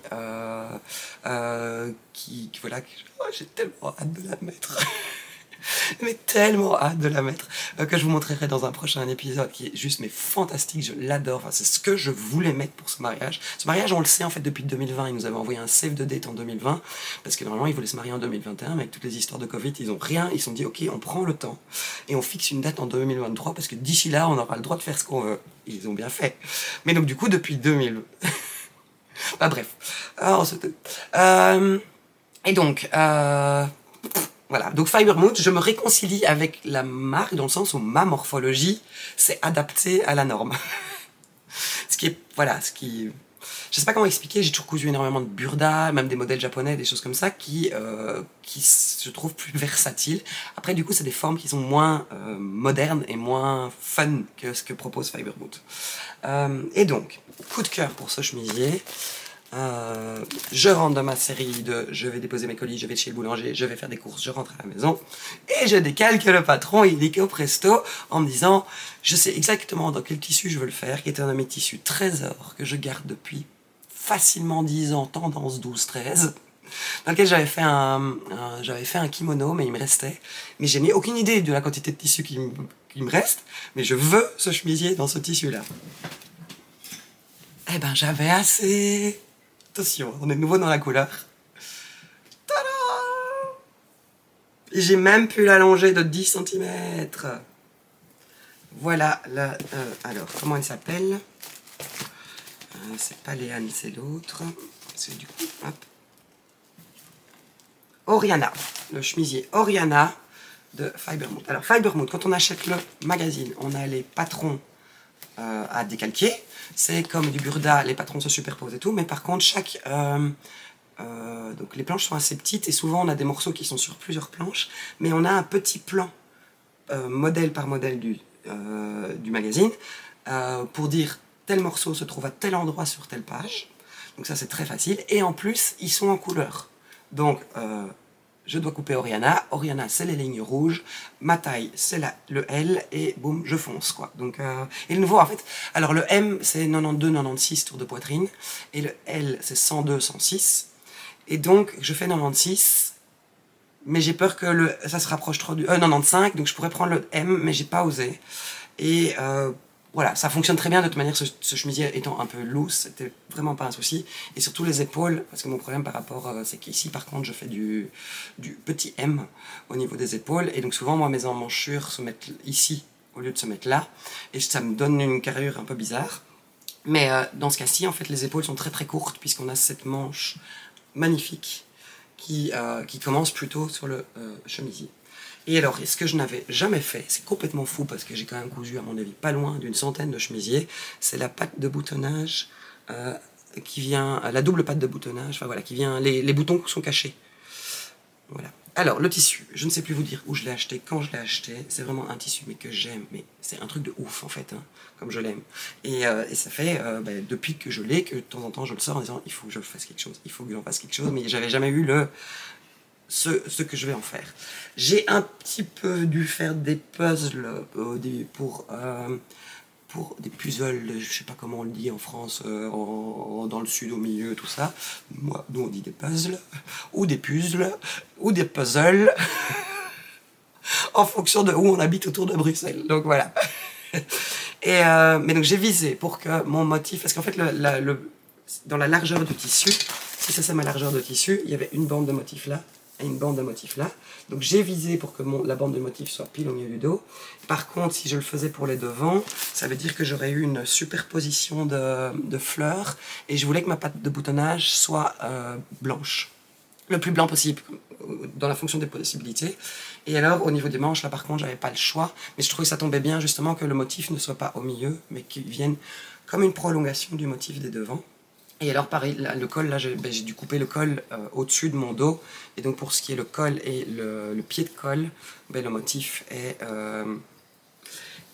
Speaker 1: Voilà, oh, j'ai tellement hâte de la mettre. Mais tellement hâte de la mettre, que je vous montrerai dans un prochain épisode, qui est juste mais fantastique, je l'adore, enfin, c'est ce que je voulais mettre pour ce mariage. Ce mariage, on le sait en fait depuis 2020, ils nous avaient envoyé un save de date en 2020, parce que normalement ils voulaient se marier en 2021, mais avec toutes les histoires de Covid, ils ont rien, ils se sont dit ok, on prend le temps, et on fixe une date en 2023, parce que d'ici là, on aura le droit de faire ce qu'on veut. Ils ont bien fait. Mais donc du coup, depuis 2000... bah bref. Et donc... Voilà, donc Fibermood, je me réconcilie avec la marque dans le sens où ma morphologie s'est adaptée à la norme. Ce qui est, voilà, ce qui... Je sais pas comment expliquer, j'ai toujours cousu énormément de burda, même des modèles japonais, des choses comme ça, qui je trouve plus versatiles. Après, du coup, c'est des formes qui sont moins modernes et moins fun que ce que propose Fibermood. Et donc, coup de cœur pour ce chemisier. Je rentre dans ma série de je vais déposer mes colis, je vais chez le boulanger, je vais faire des courses, je rentre à la maison et je décalque le patron illico presto en me disant je sais exactement dans quel tissu je veux le faire, qui est un de mes tissus trésors que je garde depuis facilement 10 ans, tendance 12-13, dans lequel j'avais fait un kimono mais il me restait, mais je n'ai aucune idée de la quantité de tissu qui me reste, mais je veux ce chemisier dans ce tissu là. Eh ben j'avais assez. Attention, on est de nouveau dans la couleur. Tada! Et j'ai même pu l'allonger de 10 cm. Voilà, alors, comment elle s'appelle? C'est pas Léane, c'est l'autre. C'est du coup, hop. Oriana, le chemisier Oriana de Fibermood. Alors, Fibermood, quand on achète le magazine, on a les patrons à décalquer. C'est comme du burda, les patrons se superposent et tout, mais par contre, donc les planches sont assez petites et souvent on a des morceaux qui sont sur plusieurs planches, mais on a un petit plan, modèle par modèle du magazine, pour dire tel morceau se trouve à tel endroit sur telle page. Donc ça c'est très facile, et en plus ils sont en couleur. Donc je dois couper Oriana, Oriana c'est les lignes rouges, ma taille c'est le L, et boum, je fonce quoi. Donc, et le nouveau en fait, alors le M c'est 92-96 tours de poitrine, et le L c'est 102-106, et donc je fais 96, mais j'ai peur que ça se rapproche trop du 95, donc je pourrais prendre le M, mais j'ai pas osé. Et voilà, ça fonctionne très bien de toute manière, ce chemisier étant un peu loose, c'était vraiment pas un souci. Et surtout les épaules, parce que mon problème par rapport, c'est qu'ici par contre je fais du petit M au niveau des épaules, et donc souvent moi mes emmanchures se mettent ici au lieu de se mettre là, et ça me donne une carrure un peu bizarre. Mais dans ce cas-ci, en fait, les épaules sont très très courtes, puisqu'on a cette manche magnifique qui commence plutôt sur le chemisier. Et alors, ce que je n'avais jamais fait, c'est complètement fou parce que j'ai quand même cousu, à mon avis, pas loin d'une centaine de chemisiers, c'est la patte de boutonnage qui vient, la double patte de boutonnage, enfin voilà, qui vient, les boutons sont cachés. Voilà. Alors, le tissu, je ne sais plus vous dire où je l'ai acheté, quand je l'ai acheté, c'est vraiment un tissu mais que j'aime, mais c'est un truc de ouf en fait, hein, comme je l'aime. Et ça fait, depuis que je l'ai, que de temps en temps je le sors en disant, il faut que je fasse quelque chose, il faut que j'en fasse quelque chose, mais j'avais jamais eu ce que je vais en faire. J'ai un petit peu dû faire des puzzles pour des puzzles, je sais pas comment on le dit en France, dans le sud, au milieu, tout ça. Moi, nous on dit des puzzles, ou des puzzles, en fonction de où on habite autour de Bruxelles. Donc voilà. Et, mais donc j'ai visé pour que mon motif, parce qu'en fait dans la largeur du tissu, si ça c'est ma largeur de tissu, il y avait une bande de motif là, et une bande de motif là. Donc j'ai visé pour que la bande de motif soit pile au milieu du dos. Par contre, si je le faisais pour les devants, ça veut dire que j'aurais eu une superposition de fleurs, et je voulais que ma patte de boutonnage soit blanche. Le plus blanc possible, dans la fonction des possibilités. Et alors, au niveau des manches, là par contre, j'avais pas le choix, mais je trouvais que ça tombait bien justement que le motif ne soit pas au milieu, mais qu'il vienne comme une prolongation du motif des devants. Et alors pareil, là, le col, là j'ai dû couper le col au-dessus de mon dos, et donc pour ce qui est le col et le pied de col, le motif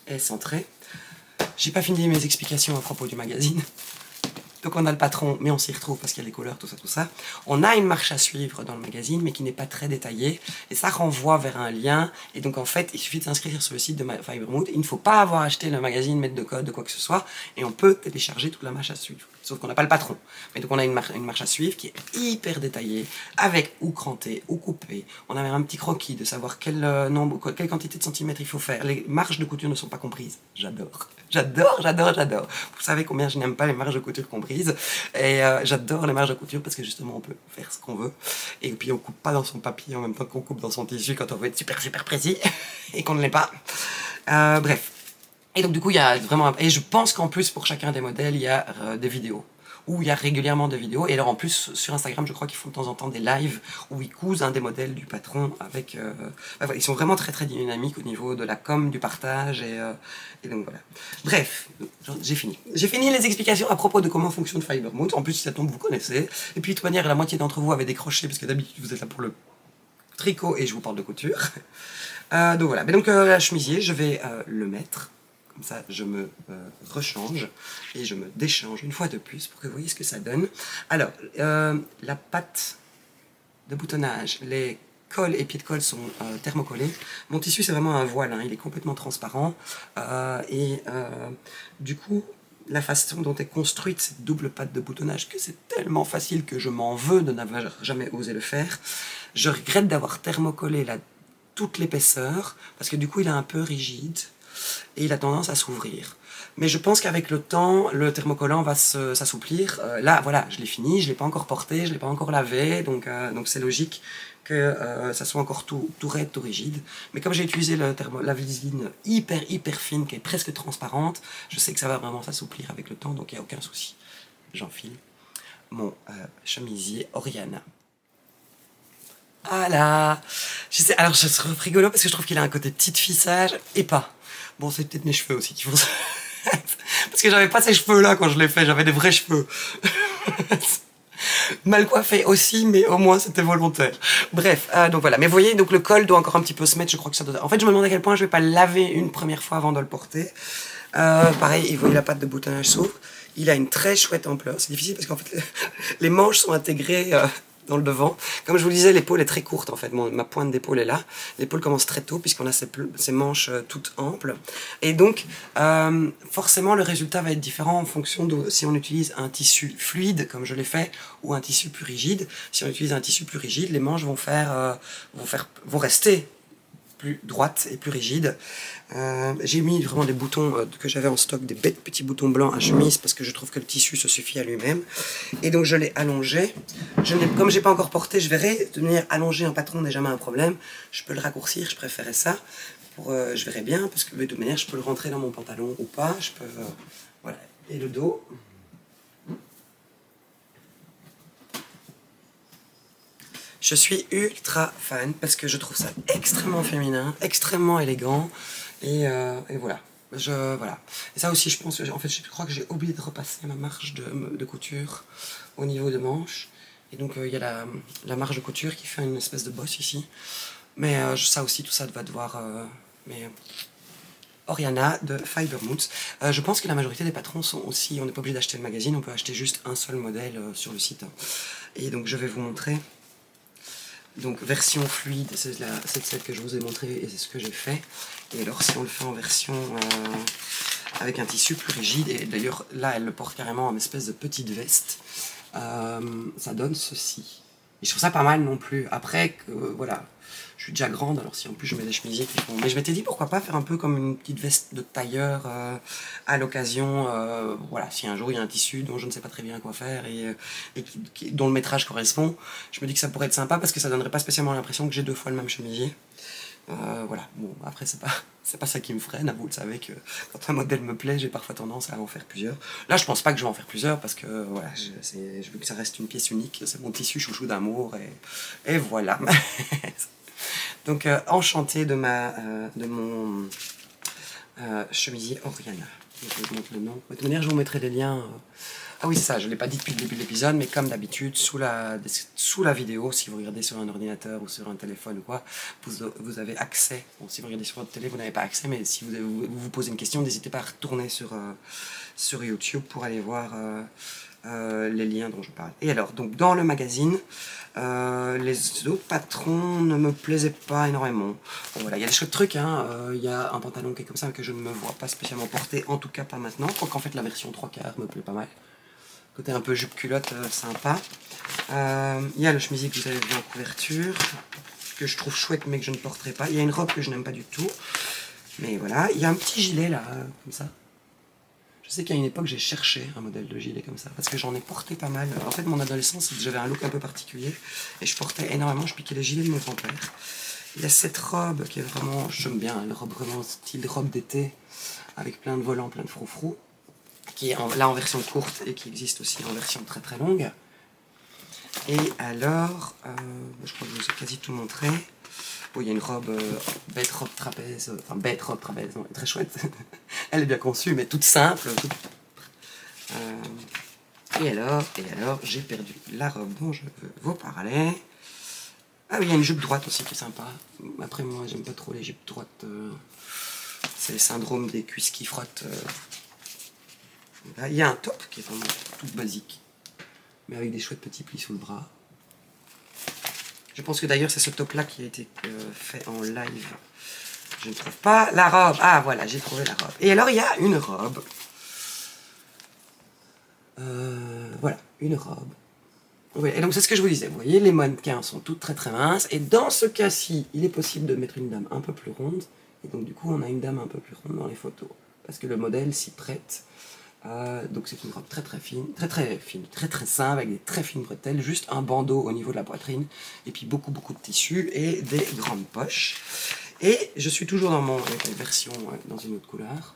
Speaker 1: est centré. J'ai pas fini mes explications à propos du magazine. Donc on a le patron, mais on s'y retrouve parce qu'il y a les couleurs, tout ça, tout ça. On a une marche à suivre dans le magazine, mais qui n'est pas très détaillée. Et ça renvoie vers un lien. Et donc en fait, il suffit de s'inscrire sur le site de Fibermood. Il ne faut pas avoir acheté le magazine, mettre de code, de quoi que ce soit. Et on peut télécharger toute la marche à suivre. Sauf qu'on n'a pas le patron. Mais donc on a une marche à suivre qui est hyper détaillée, avec où cranter, où couper. On a même un petit croquis de savoir quel nombre, quelle quantité de centimètres il faut faire. Les marges de couture ne sont pas comprises. J'adore. J'adore, j'adore, j'adore. Vous savez combien je n'aime pas les marges de couture comprises. Et j'adore les marges de couture parce que justement on peut faire ce qu'on veut. Et puis on coupe pas dans son papier en même temps qu'on coupe dans son tissu quand on veut être super super précis et qu'on ne l'est pas. Bref. Et donc du coup il y a vraiment... Et je pense qu'en plus pour chacun des modèles il y a des vidéos. Où il y a régulièrement des vidéos. Et alors en plus sur Instagram je crois qu'ils font de temps en temps des lives où ils cousent un des modèles du patron avec... voilà, ils sont vraiment très très dynamiques au niveau de la com, du partage et donc voilà. Bref, j'ai fini. J'ai fini les explications à propos de comment fonctionne Fibermood. En plus si ça tombe vous connaissez. Et puis de toute manière la moitié d'entre vous avez décroché parce que d'habitude vous êtes là pour le tricot et je vous parle de couture. Donc voilà. Mais donc la chemisier je vais le mettre. Comme ça, je me rechange et je me déchange une fois de plus pour que vous voyez ce que ça donne. Alors, la patte de boutonnage, les cols et pieds de colle sont thermocollés. Mon tissu, c'est vraiment un voile, hein, il est complètement transparent. Du coup, la façon dont est construite cette double patte de boutonnage, que c'est tellement facile que je m'en veux de n'avoir jamais osé le faire. Je regrette d'avoir thermocollé toute l'épaisseur, parce que du coup, il est un peu rigide. Et il a tendance à s'ouvrir. Mais je pense qu'avec le temps, le thermocollant va s'assouplir. Là, voilà, je l'ai fini, je ne l'ai pas encore porté, je ne l'ai pas encore lavé, donc c'est logique que ça soit encore tout raide, tout rigide. Mais comme j'ai utilisé la visine hyper fine, qui est presque transparente, je sais que ça va vraiment s'assouplir avec le temps, donc il n'y a aucun souci. J'enfile mon chemisier Oriana. Voilà. Je sais, alors je trouve rigolo parce que je trouve qu'il a un côté petite fissage et pas. Bon, c'est peut-être mes cheveux aussi qui font ça. Parce que j'avais pas ces cheveux-là quand je l'ai fait, j'avais des vrais cheveux. Mal coiffé aussi, mais au moins c'était volontaire. Bref, donc voilà. Mais vous voyez, donc le col doit encore un petit peu se mettre, je crois que ça doit... En fait, je me demande à quel point je vais pas le laver une première fois avant de le porter. Pareil, vous voyez la patte de boutonnage s'ouvre. Il a une très chouette ampleur. C'est difficile parce qu'en fait, les manches sont intégrées... dans le devant. Comme je vous le disais, l'épaule est très courte en fait. Ma pointe d'épaule est là. L'épaule commence très tôt puisqu'on a ces manches toutes amples. Et donc, forcément, le résultat va être différent en fonction de si on utilise un tissu fluide, comme je l'ai fait, ou un tissu plus rigide. Si on utilise un tissu plus rigide, les manches vont rester plus droite et plus rigide. J'ai mis vraiment des boutons que j'avais en stock, des bêtes petits boutons blancs à chemise parce que je trouve que le tissu se suffit à lui-même. Et donc je l'ai allongé. Comme j'ai pas encore porté, je verrai. De manière allongée un patron n'est jamais un problème. Je peux le raccourcir, je préférais ça. Je verrai bien parce que de toute manière je peux le rentrer dans mon pantalon ou pas. Je peux voilà. Et le dos. Je suis ultra fan parce que je trouve ça extrêmement féminin, extrêmement élégant et voilà. Voilà. Et ça aussi, je pense, en fait, je crois que j'ai oublié de repasser ma marge de couture au niveau de manche. Et donc, il y a la marge de couture qui fait une espèce de bosse ici. Mais ça aussi, tout ça va devoir... Oriana de Fibermood. Je pense que la majorité des patrons sont aussi... On n'est pas obligé d'acheter le magazine, on peut acheter juste un seul modèle sur le site. Et donc, je vais vous montrer... Donc version fluide, c'est celle que je vous ai montré et c'est ce que j'ai fait. Et alors si on le fait en version avec un tissu plus rigide, et d'ailleurs là elle le porte carrément en espèce de petite veste, ça donne ceci. Et je trouve ça pas mal non plus. Après, voilà, je suis déjà grande, alors si en plus je mets des chemisiers qui font... Mais je m'étais dit pourquoi pas faire un peu comme une petite veste de tailleur à l'occasion, voilà, si un jour il y a un tissu dont je ne sais pas très bien quoi faire et dont le métrage correspond, je me dis que ça pourrait être sympa parce que ça donnerait pas spécialement l'impression que j'ai deux fois le même chemisier. Voilà, bon, après c'est pas ça qui me freine, vous le savez que quand un modèle me plaît, j'ai parfois tendance à en faire plusieurs. Là je pense pas que je vais en faire plusieurs parce que voilà, je veux que ça reste une pièce unique, c'est mon tissu chouchou d'amour et voilà. Donc enchanté de mon chemisier Oriana. Je vous montre le nom. De toute manière, je vous mettrai les liens. Ah oui, c'est ça, je ne l'ai pas dit depuis le début de l'épisode, mais comme d'habitude, sous la vidéo, si vous regardez sur un ordinateur ou sur un téléphone ou quoi, vous avez accès. Bon, si vous regardez sur votre télé, vous n'avez pas accès, mais si vous posez une question, n'hésitez pas à retourner sur YouTube pour aller voir les liens dont je parle. Et alors, donc dans le magazine, les autres patrons ne me plaisaient pas énormément. Bon, voilà, il y a des chouettes trucs, hein. Il y a un pantalon qui est comme ça, mais que je ne me vois pas spécialement porter, en tout cas pas maintenant. Quoiqu'en fait, la version 3/4 me plaît pas mal. Côté un peu jupe-culotte, sympa. Il y a le chemisier que vous avez vu en couverture, que je trouve chouette, mais que je ne porterai pas. Il y a une robe que je n'aime pas du tout. Mais voilà, il y a un petit gilet là, comme ça. Je sais qu'à une époque, j'ai cherché un modèle de gilet comme ça, parce que j'en ai porté pas mal. En fait, mon adolescence, j'avais un look un peu particulier, et je portais énormément, je piquais les gilets de mon grand-père. Il y a cette robe qui est vraiment, j'aime bien, une robe vraiment style robe d'été, avec plein de volants, plein de froufrous, qui est là en version courte, et qui existe aussi en version très très longue. Et alors, je crois que je vous ai quasi tout montré. Oh, il y a une robe, bête robe trapèze, enfin bête robe trapèze, non, très chouette. Elle est bien conçue, mais toute simple. Et alors, j'ai perdu la robe dont je veux vous parler. Ah oui, il y a une jupe droite aussi qui est sympa. Après, moi, j'aime pas trop les jupes droites. C'est le syndrome des cuisses qui frottent. Là, il y a un top qui est vraiment tout basique, mais avec des chouettes petits plis sous le bras. Je pense que d'ailleurs c'est ce top là qui a été fait en live. Je ne trouve pas la robe. Ah voilà, j'ai trouvé la robe. Et alors il y a une robe. Voilà, une robe. Oui, et donc c'est ce que je vous disais. Vous voyez, les mannequins sont toutes très très minces. Et dans ce cas-ci, il est possible de mettre une dame un peu plus ronde. Et donc du coup, on a une dame un peu plus ronde dans les photos. Parce que le modèle s'y prête. Donc c'est une robe très très fine, très très simple, avec des très fines bretelles, juste un bandeau au niveau de la poitrine, et puis beaucoup de tissu et des grandes poches. Et je suis toujours dans mon version dans une autre couleur.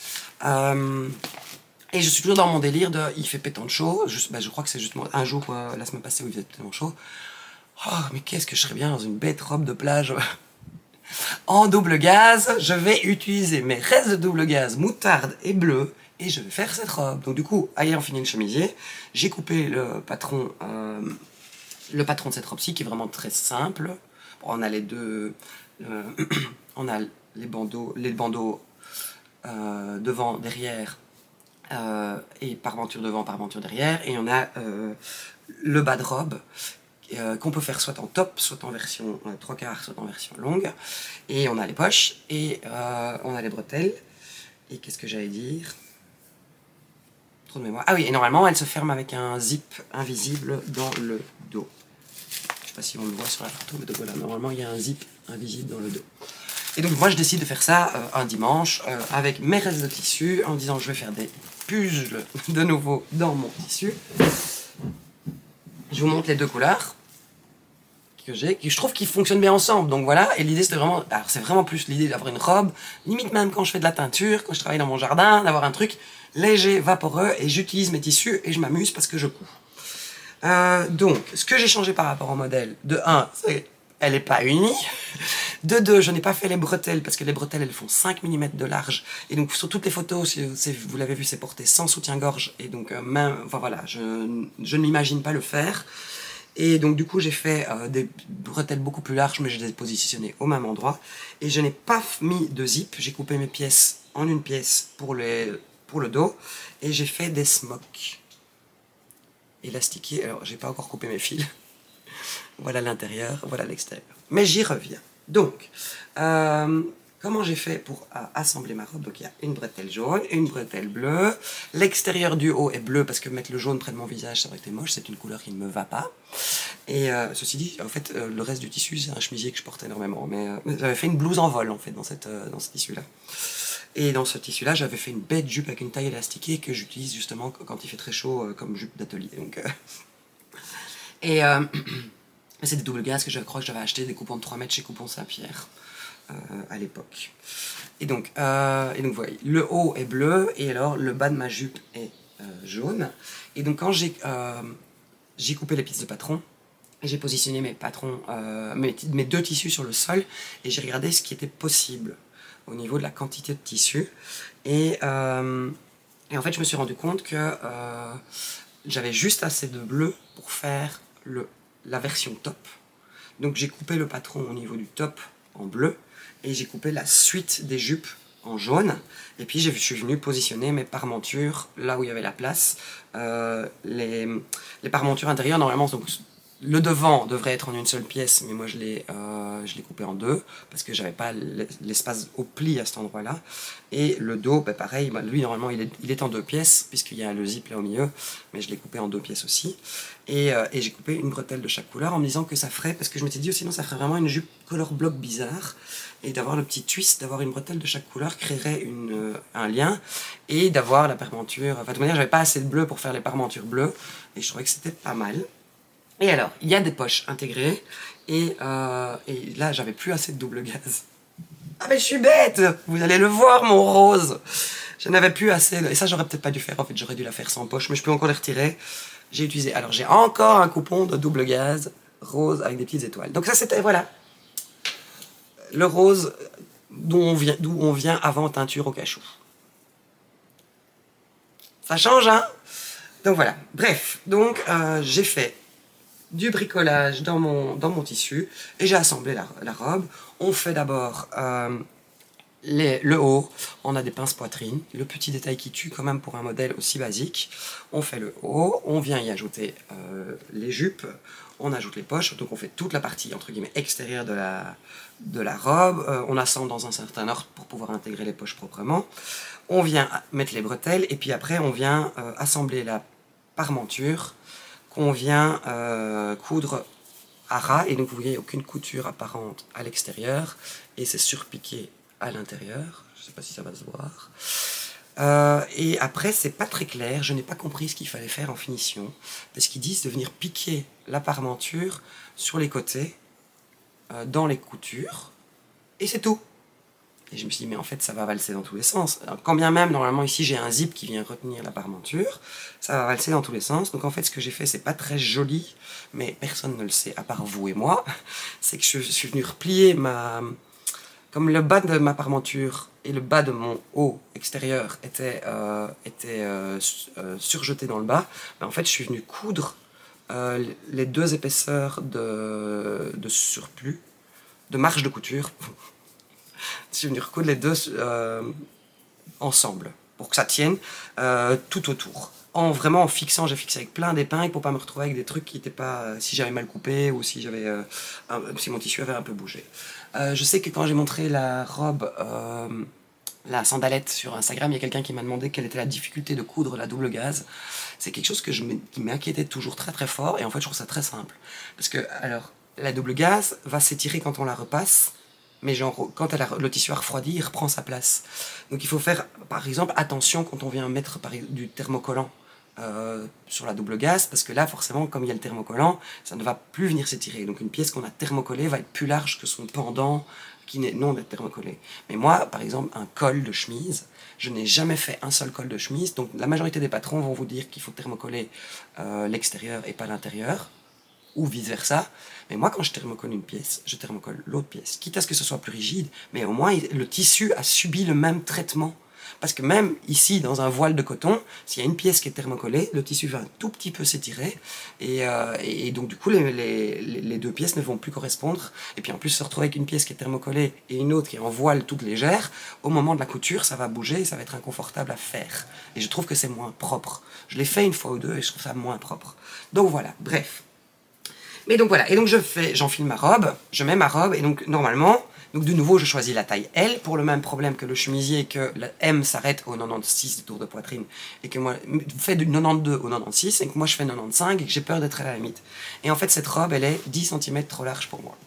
Speaker 1: Et je suis toujours dans mon délire de il fait pétant chaud. Je crois que c'est justement un jour la semaine passée où il faisait pétant chaud. Oh mais qu'est-ce que je serais bien dans une bête robe de plage en double gaz. Je vais utiliser mes restes de double gaz moutarde et bleu. Et je vais faire cette robe. Donc du coup, ayant fini le chemisier, j'ai coupé le patron de cette robe-ci, qui est vraiment très simple. Bon, on a les deux... on a les bandeaux devant, derrière, et parventure devant, parventure derrière. Et on a le bas de robe, qu'on peut faire soit en top, soit en version 3/4, soit en version longue. Et on a les poches, et on a les bretelles. Et qu'est-ce que j'allais dire ? Trop de mémoire. Ah oui, et normalement, elle se ferme avec un zip invisible dans le dos. Je sais pas si on le voit sur la photo, mais donc voilà, normalement, il y a un zip invisible dans le dos. Et donc, moi, je décide de faire ça un dimanche, avec mes restes de tissu, en disant, je vais faire des puzzles de nouveau dans mon tissu. Je vous montre les deux couleurs que j'ai, que je trouve qu'ils fonctionnent bien ensemble. Donc voilà, et l'idée, c'était vraiment... Alors, c'est vraiment plus l'idée d'avoir une robe, limite même quand je fais de la teinture, quand je travaille dans mon jardin, d'avoir un truc léger, vaporeux, et j'utilise mes tissus et je m'amuse parce que je couds. Donc, ce que j'ai changé par rapport au modèle, de 1, c'est elle n'est pas unie. De 2, je n'ai pas fait les bretelles parce que les bretelles elles font 5 mm de large. Et donc, sur toutes les photos, si vous l'avez vu, c'est porté sans soutien-gorge. Et donc, enfin voilà, je ne m'imagine pas le faire. Et donc, du coup, j'ai fait des bretelles beaucoup plus larges, mais je les ai positionnées au même endroit. Et je n'ai pas mis de zip. J'ai coupé mes pièces en une pièce pour le dos, et j'ai fait des smocks élastiqués. Alors, j'ai pas encore coupé mes fils. Voilà l'intérieur, voilà l'extérieur. Mais j'y reviens. Donc, comment j'ai fait pour assembler ma robe? Donc, il y a une bretelle jaune, une bretelle bleue. L'extérieur du haut est bleu parce que mettre le jaune près de mon visage, ça aurait été moche. C'est une couleur qui ne me va pas. Et ceci dit, en fait, le reste du tissu, c'est un chemisier que je porte énormément. Mais j'avais fait une blouse en vol, en fait, dans ce tissu-là. Et dans ce tissu-là, j'avais fait une bête jupe avec une taille élastiquée que j'utilise justement quand il fait très chaud comme jupe d'atelier. Donc, c'est des double gaz que je crois que j'avais acheté des coupons de 3 mètres chez Coupon Saint-Pierre à l'époque. Et donc, vous voyez, le haut est bleu et alors le bas de ma jupe est jaune. Et donc quand j'ai coupé les pièces de patron, j'ai positionné mes patrons, mes deux tissus sur le sol et j'ai regardé ce qui était possible. au niveau de la quantité de tissu. Et en fait, je me suis rendu compte que j'avais juste assez de bleu pour faire la version top. Donc j'ai coupé le patron au niveau du top en bleu et j'ai coupé la suite des jupes en jaune. Et puis je suis venu positionner mes parmentures là où il y avait la place. Les parmentures intérieures, normalement, donc, le devant devrait être en une seule pièce, mais moi je l'ai coupé en deux parce que j'avais pas l'espace au pli à cet endroit-là. Et le dos, bah, pareil, bah, lui normalement il est en deux pièces puisqu'il y a le zip là au milieu, mais je l'ai coupé en deux pièces aussi. Et j'ai coupé une bretelle de chaque couleur en me disant que ça ferait, parce que je m'étais dit sinon ça ferait vraiment une jupe color block bizarre, et d'avoir le petit twist, d'avoir une bretelle de chaque couleur créerait un lien, et d'avoir la parmenture. Enfin, de toute manière, j'avais pas assez de bleu pour faire les parmentures bleues, et je trouvais que c'était pas mal. Et alors, il y a des poches intégrées, et là, j'avais plus assez de double gaz. Ah mais je suis bête! Vous allez le voir, mon rose! Je n'avais plus assez, et ça j'aurais peut-être pas dû faire, en fait j'aurais dû la faire sans poche, mais je peux encore les retirer. J'ai utilisé, alors j'ai encore un coupon de double gaz rose avec des petites étoiles. Donc ça c'était, voilà, le rose d'où on vient avant teinture au cachou. Ça change, hein? Donc voilà, bref, donc j'ai fait du bricolage dans mon tissu et j'ai assemblé la robe. On fait d'abord le haut, on a des pinces poitrine, le petit détail qui tue quand même pour un modèle aussi basique. On fait le haut, on vient y ajouter les jupes, on ajoute les poches, donc on fait toute la partie entre guillemets extérieure de la robe, on assemble dans un certain ordre pour pouvoir intégrer les poches proprement. On vient mettre les bretelles et puis après on vient assembler la parmenture qu'on vient coudre à ras, et donc vous voyez aucune couture apparente à l'extérieur et c'est surpiqué à l'intérieur. Je ne sais pas si ça va se voir. Et après, c'est pas très clair, je n'ai pas compris ce qu'il fallait faire en finition, parce qu'ils disent de venir piquer la parmenture sur les côtés, dans les coutures, et c'est tout. Et je me suis dit, mais en fait, ça va valser dans tous les sens. Alors, quand bien même, normalement, ici, j'ai un zip qui vient retenir la parmenture, ça va valser dans tous les sens. Donc en fait, ce que j'ai fait, c'est pas très joli, mais personne ne le sait, à part vous et moi. C'est que je suis venu replier comme le bas de ma parmenture et le bas de mon haut extérieur était surjeté dans le bas, ben en fait je suis venu coudre les deux épaisseurs de surplus, de marge de couture. Je suis venu recoudre les deux ensemble pour que ça tienne tout autour. Vraiment en fixant, j'ai fixé avec plein d'épingles pour pas me retrouver avec des trucs qui n'étaient pas, si j'avais mal coupé ou si si mon tissu avait un peu bougé. Je sais que quand j'ai montré la robe, la sandalette sur Instagram, il y a quelqu'un qui m'a demandé quelle était la difficulté de coudre la double gaze. C'est quelque chose qui m'inquiétait toujours très très fort, et en fait je trouve ça très simple. Parce que, alors, la double gaze va s'étirer quand on la repasse, mais genre, quand le tissu a refroidi, il reprend sa place. Donc il faut faire, par exemple, attention quand on vient mettre du thermocollant sur la double gaze, parce que là, forcément, comme il y a le thermocollant, ça ne va plus venir s'étirer. Donc une pièce qu'on a thermocollée va être plus large que son pendant qui n'est non thermocollé. Mais moi, par exemple, un col de chemise, je n'ai jamais fait un seul col de chemise, donc la majorité des patrons vont vous dire qu'il faut thermocoller l'extérieur et pas l'intérieur, ou vice-versa. Mais moi, quand je thermocolle une pièce, je thermocolle l'autre pièce, quitte à ce que ce soit plus rigide, mais au moins le tissu a subi le même traitement. Parce que même ici, dans un voile de coton, s'il y a une pièce qui est thermocollée, le tissu va un tout petit peu s'étirer, et donc du coup, les deux pièces ne vont plus correspondre. Et puis en plus, se retrouver avec une pièce qui est thermocollée et une autre qui est en voile toute légère, au moment de la couture, ça va bouger et ça va être inconfortable à faire. Et je trouve que c'est moins propre. Je l'ai fait une fois ou deux et je trouve ça moins propre. Donc voilà, bref. Mais donc voilà, et donc j'enfile ma robe, je mets ma robe, et donc normalement, donc de nouveau je choisis la taille L, pour le même problème que le chemisier, que la M s'arrête au 96 de tour de poitrine, et que moi, fait du 92 au 96, et que moi je fais 95, et que j'ai peur d'être à la limite. Et en fait cette robe, elle est 10 cm trop large pour moi.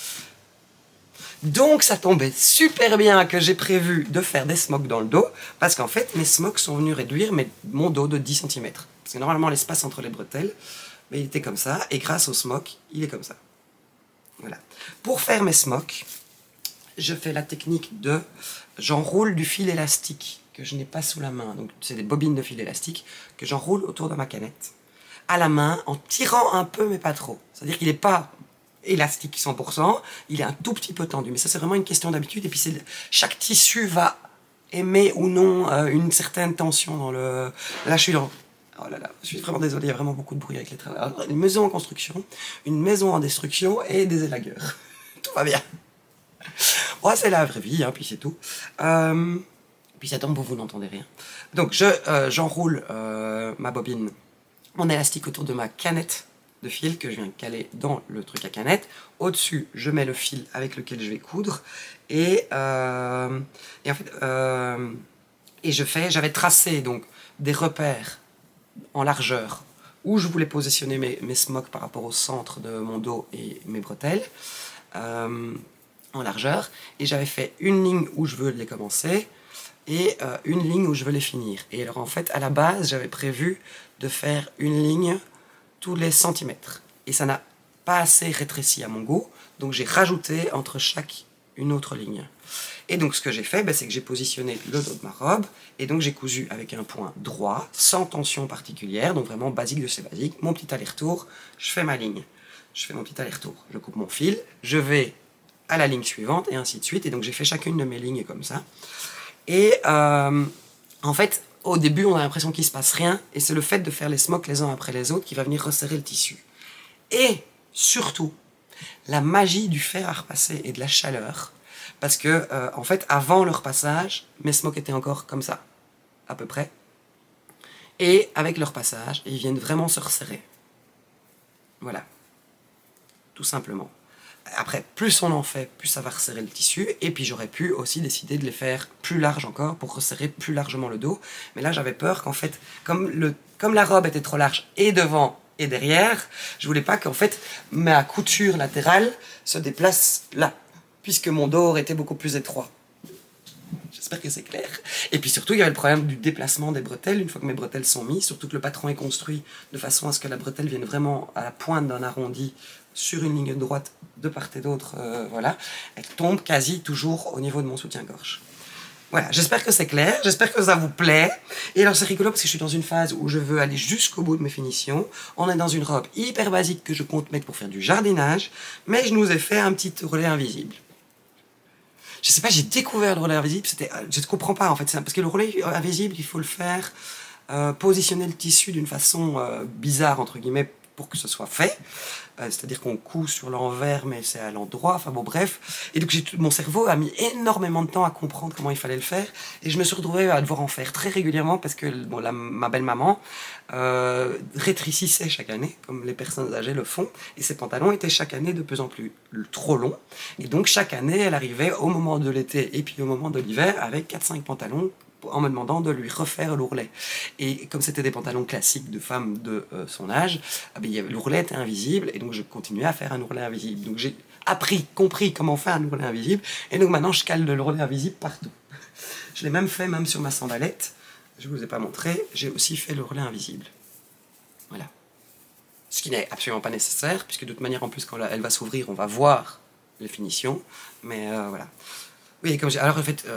Speaker 1: Donc ça tombait super bien que j'ai prévu de faire des smocks dans le dos, parce qu'en fait mes smocks sont venus réduire mon dos de 10 cm. Parce que normalement l'espace entre les bretelles, mais il était comme ça, et grâce au smock, il est comme ça. Voilà. Pour faire mes smocks, je fais la technique j'enroule du fil élastique que je n'ai pas sous la main, donc c'est des bobines de fil élastique que j'enroule autour de ma canette, à la main, en tirant un peu mais pas trop. C'est-à-dire qu'il n'est pas élastique 100%, il est un tout petit peu tendu. Mais ça, c'est vraiment une question d'habitude. Et puis, chaque tissu va aimer ou non une certaine tension dans le... Là, je suis dans... Oh là là, je suis vraiment désolé, il y a vraiment beaucoup de bruit avec les travaux. Alors, une maison en construction, une maison en destruction et des élagueurs. Tout va bien. Ouais, c'est la vraie vie, hein, puis c'est tout. Puis ça tombe, vous n'entendez rien. Donc, j'enroule ma bobine, mon élastique autour de ma canette de fil que je viens caler dans le truc à canette. Au-dessus, je mets le fil avec lequel je vais coudre. Et en fait, j'avais tracé donc des repères en largeur où je voulais positionner mes smocks par rapport au centre de mon dos et mes bretelles en largeur. Et j'avais fait une ligne où je veux les commencer et une ligne où je veux les finir. Et alors en fait, à la base, j'avais prévu de faire une ligne tous les centimètres. Et ça n'a pas assez rétréci à mon goût, donc j'ai rajouté entre chaque une autre ligne. Et donc ce que j'ai fait, c'est que j'ai positionné le dos de ma robe, et donc j'ai cousu avec un point droit, sans tension particulière, donc vraiment basique de chez basique, mon petit aller-retour, je fais ma ligne. Je fais mon petit aller-retour, je coupe mon fil, je vais à la ligne suivante, et ainsi de suite, et donc j'ai fait chacune de mes lignes comme ça. Et en fait, au début, on a l'impression qu'il ne se passe rien, et c'est le fait de faire les smocks les uns après les autres qui va venir resserrer le tissu. Et surtout, la magie du fer à repasser et de la chaleur, parce que, en fait, avant le repassage, mes smocks étaient encore comme ça, à peu près. Et avec le repassage, ils viennent vraiment se resserrer. Voilà. Tout simplement. Après, plus on en fait, plus ça va resserrer le tissu. Et puis j'aurais pu aussi décider de les faire plus larges encore pour resserrer plus largement le dos. Mais là, j'avais peur qu'en fait, comme la robe était trop large et devant et derrière, je voulais pas qu'en fait ma couture latérale se déplace là, puisque mon dos aurait été beaucoup plus étroit. J'espère que c'est clair. Et puis surtout, il y avait le problème du déplacement des bretelles, une fois que mes bretelles sont mises, surtout que le patron est construit de façon à ce que la bretelle vienne vraiment à la pointe d'un arrondi sur une ligne droite de part et d'autre, voilà. Elle tombe quasi toujours au niveau de mon soutien-gorge. Voilà, j'espère que c'est clair, j'espère que ça vous plaît. Et alors c'est rigolo parce que je suis dans une phase où je veux aller jusqu'au bout de mes finitions. On est dans une robe hyper basique que je compte mettre pour faire du jardinage, mais je nous ai fait un petit relais invisible. Je sais pas, j'ai découvert le relais invisible, je ne comprends pas en fait, parce que le relais invisible, il faut le faire, positionner le tissu d'une façon bizarre, entre guillemets, pour que ce soit fait. C'est-à-dire qu'on coud sur l'envers, mais c'est à l'endroit, enfin bon, bref. Et donc mon cerveau a mis énormément de temps à comprendre comment il fallait le faire, et je me suis retrouvé à devoir en faire très régulièrement, parce que bon, ma belle-maman rétrécissait chaque année, comme les personnes âgées le font, et ses pantalons étaient chaque année de plus en plus trop longs, et donc chaque année, elle arrivait au moment de l'été et puis au moment de l'hiver avec 4-5 pantalons, en me demandant de lui refaire l'ourlet. Et comme c'était des pantalons classiques de femmes de son âge, l'ourlet était invisible, et donc je continuais à faire un ourlet invisible. Donc j'ai compris comment faire un ourlet invisible, et donc maintenant je cale de l'ourlet invisible partout. Je l'ai même fait sur ma sandalette, je ne vous ai pas montré, j'ai aussi fait l'ourlet invisible. Voilà. Ce qui n'est absolument pas nécessaire, puisque de toute manière, en plus, quand elle va s'ouvrir, on va voir les finitions, mais voilà. Oui, alors en fait...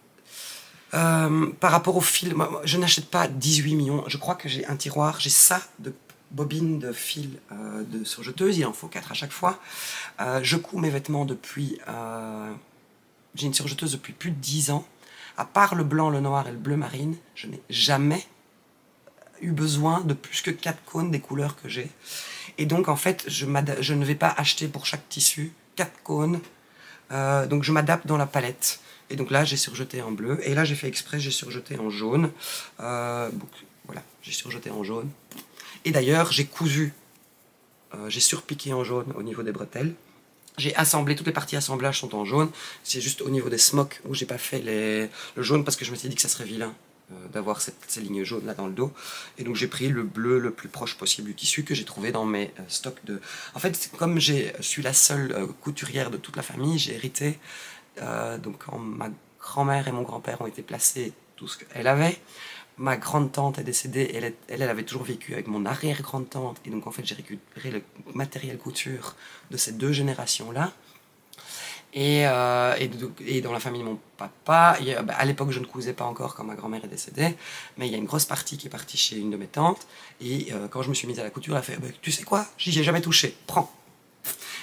Speaker 1: par rapport au fil, je n'achète pas 18 millions. Je crois que j'ai un tiroir, j'ai ça de bobines de fil de surjeteuse, il en faut 4 à chaque fois. Je couds mes vêtements depuis... j'ai une surjeteuse depuis plus de 10 ans. À part le blanc, le noir et le bleu marine, je n'ai jamais eu besoin de plus que 4 cônes des couleurs que j'ai. Et donc en fait, je ne vais pas acheter pour chaque tissu 4 cônes. Donc je m'adapte dans la palette. Et donc là, j'ai surjeté en bleu. Et là, j'ai fait exprès, j'ai surjeté en jaune. Donc, voilà, j'ai surjeté en jaune. Et d'ailleurs, j'ai cousu, j'ai surpiqué en jaune au niveau des bretelles. J'ai assemblé, toutes les parties assemblage sont en jaune. C'est juste au niveau des smocks où j'ai pas fait le jaune parce que je me suis dit que ça serait vilain d'avoir ces lignes jaunes là dans le dos. Et donc j'ai pris le bleu le plus proche possible du tissu que j'ai trouvé dans mes stocks de... En fait, comme je suis la seule couturière de toute la famille, j'ai hérité... donc quand ma grand-mère et mon grand-père ont été placés, tout ce qu'elle avait, ma grande-tante est décédée, elle avait toujours vécu avec mon arrière-grande-tante, et donc en fait j'ai récupéré le matériel couture de ces deux générations-là, et dans la famille de mon papa, à l'époque je ne cousais pas encore quand ma grand-mère est décédée, mais il y a une grosse partie qui est partie chez une de mes tantes, et quand je me suis mise à la couture, elle a fait « Tu sais quoi, j'y ai jamais touché, prends !»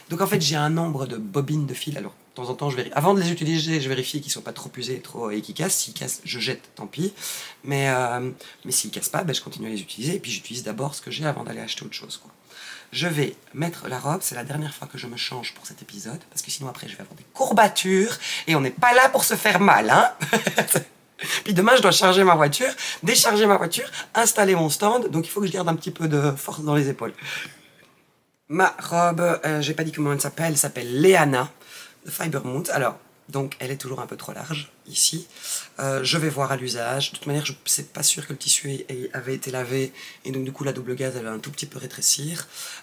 Speaker 1: Donc en fait, j'ai un nombre de bobines de fil. Alors, de temps en temps, avant de les utiliser, je vérifie qu'ils ne sont pas trop usés et qu'ils cassent. S'ils cassent, je jette, tant pis. Mais s'ils ne cassent pas, ben, je continue à les utiliser. Et puis j'utilise d'abord ce que j'ai avant d'aller acheter autre chose, quoi. Je vais mettre la robe, c'est la dernière fois que je me change pour cet épisode, parce que sinon après je vais avoir des courbatures, et on n'est pas là pour se faire mal, hein. Puis demain je dois charger ma voiture, décharger ma voiture, installer mon stand, donc il faut que je garde un petit peu de force dans les épaules. Ma robe, j'ai pas dit comment elle s'appelle Leana, de Fibermount. Alors, donc elle est toujours un peu trop large, ici. Je vais voir à l'usage. De toute manière, c'est pas sûr que le tissu avait été lavé, et donc du coup la double gaze, elle va un tout petit peu rétrécir.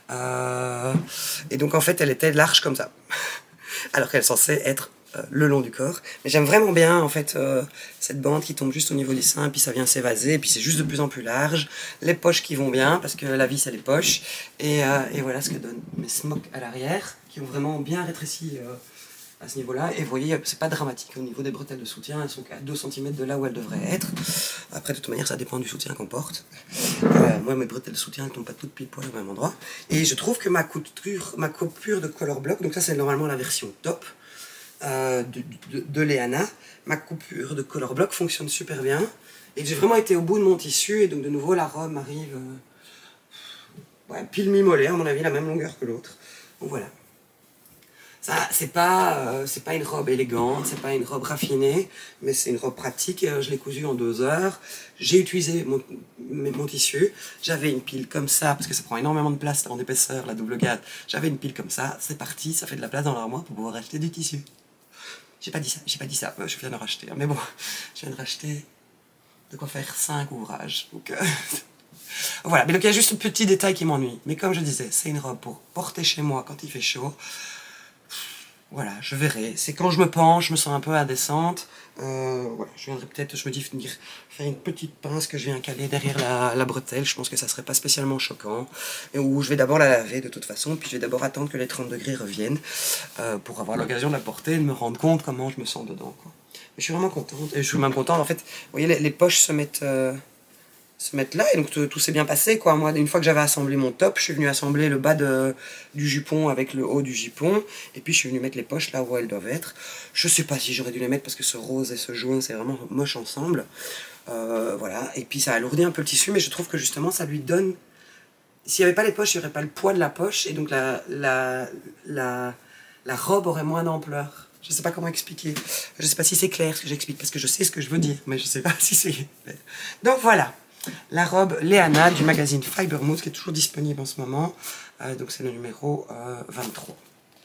Speaker 1: Et donc en fait, elle était large comme ça. Alors qu'elle est censée être le long du corps. Mais j'aime vraiment bien, en fait, cette bande qui tombe juste au niveau des seins, puis ça vient s'évaser, et puis c'est juste de plus en plus large. Les poches qui vont bien, parce que la vis, c'est les poches. Et voilà ce que donnent mes smocks à l'arrière, qui ont vraiment bien rétréci à ce niveau-là. Et vous voyez, c'est pas dramatique au niveau des bretelles de soutien, elles sont qu'à 2 cm de là où elles devraient être. Après, de toute manière, ça dépend du soutien qu'on porte. Moi, mes bretelles de soutien ne tombent pas toutes pile poil au même endroit. Et je trouve que ma coupure de color block, donc ça c'est normalement la version top de Leana, ma coupure de color block fonctionne super bien. Et j'ai vraiment été au bout de mon tissu, et donc de nouveau la robe m'arrive pile mi-mollet, à mon avis, la même longueur que l'autre. Donc voilà. Ça, c'est pas une robe élégante, c'est pas une robe raffinée, mais c'est une robe pratique. Je l'ai cousue en 2 heures. J'ai utilisé mon tissu. J'avais une pile comme ça, parce que ça prend énormément de place en épaisseur, la double gaze. J'avais une pile comme ça, c'est parti, ça fait de la place dans l'armoire pour pouvoir acheter du tissu. J'ai pas dit ça, je viens de racheter. Mais bon, je viens de racheter de quoi faire 5 ouvrages. Donc, voilà, mais donc il y a juste un petit détail qui m'ennuie. Mais comme je disais, c'est une robe pour porter chez moi quand il fait chaud. Voilà, je verrai. C'est quand je me penche, je me sens un peu indécente. Voilà, je viendrai peut-être, je me dis, venir faire une petite pince que je viens caler derrière la bretelle. Je pense que ça serait pas spécialement choquant. Et où je vais d'abord la laver de toute façon, puis je vais d'abord attendre que les 30 degrés reviennent pour avoir l'occasion de la porter et de me rendre compte comment je me sens dedans, quoi. Mais je suis vraiment contente. Et je suis même contente. En fait, vous voyez, les poches se mettent là, et donc tout s'est bien passé, quoi. Moi, une fois que j'avais assemblé mon top, je suis venu assembler le bas du jupon avec le haut du jupon, et puis je suis venu mettre les poches là où elles doivent être. Je sais pas si j'aurais dû les mettre, parce que ce rose et ce jaune, c'est vraiment moche ensemble. Voilà, et puis ça alourdit un peu le tissu, mais je trouve que justement ça lui donne... S'il n'y avait pas les poches, il n'y aurait pas le poids de la poche, et donc la robe aurait moins d'ampleur. Je sais pas comment expliquer. Je sais pas si c'est clair ce que j'explique, parce que je sais ce que je veux dire, mais je sais pas si c'est clair. Donc voilà. La robe Leana du magazine Fibermount, qui est toujours disponible en ce moment. Donc c'est le numéro 23.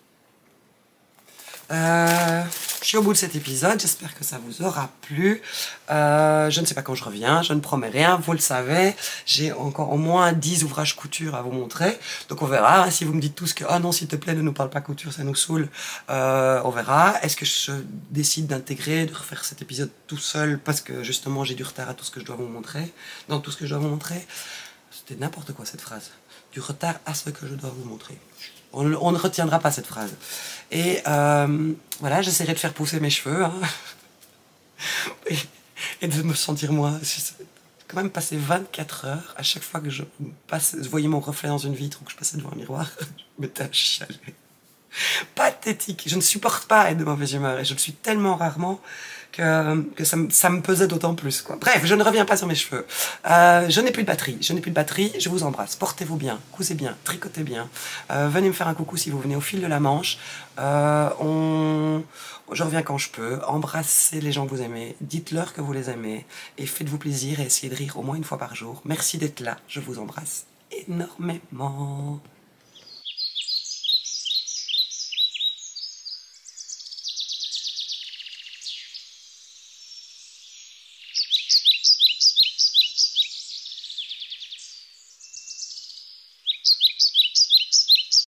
Speaker 1: Je suis au bout de cet épisode, j'espère que ça vous aura plu. Je ne sais pas quand je reviens, je ne promets rien, vous le savez. J'ai encore au moins 10 ouvrages couture à vous montrer. Donc on verra, hein, si vous me dites tous que « Ah non, s'il te plaît, ne nous parle pas couture, ça nous saoule », on verra. Est-ce que je décide d'intégrer, de refaire cet épisode tout seul parce que justement j'ai du retard à tout ce que je dois vous montrer, dans tout ce que je dois vous montrer? C'était n'importe quoi cette phrase. Du retard à ce que je dois vous montrer. On ne retiendra pas cette phrase. Et voilà, j'essaierai de faire pousser mes cheveux. Hein. et de me sentir moi. J'ai quand même passé 24 heures à chaque fois que je voyais mon reflet dans une vitre ou que je passais devant un miroir. Je m'étais à chialer. Pathétique. Je ne supporte pas être de mauvaise humeur. Et je le suis tellement rarement que ça me pesait d'autant plus, quoi. Bref, je ne reviens pas sur mes cheveux. Je n'ai plus de batterie. Je vous embrasse. Portez-vous bien. Cousez bien. Tricotez bien. Venez me faire un coucou si vous venez au fil de la Manche. Je reviens quand je peux. Embrassez les gens que vous aimez. Dites-leur que vous les aimez. Et faites-vous plaisir et essayez de rire au moins une fois par jour. Merci d'être là. Je vous embrasse énormément.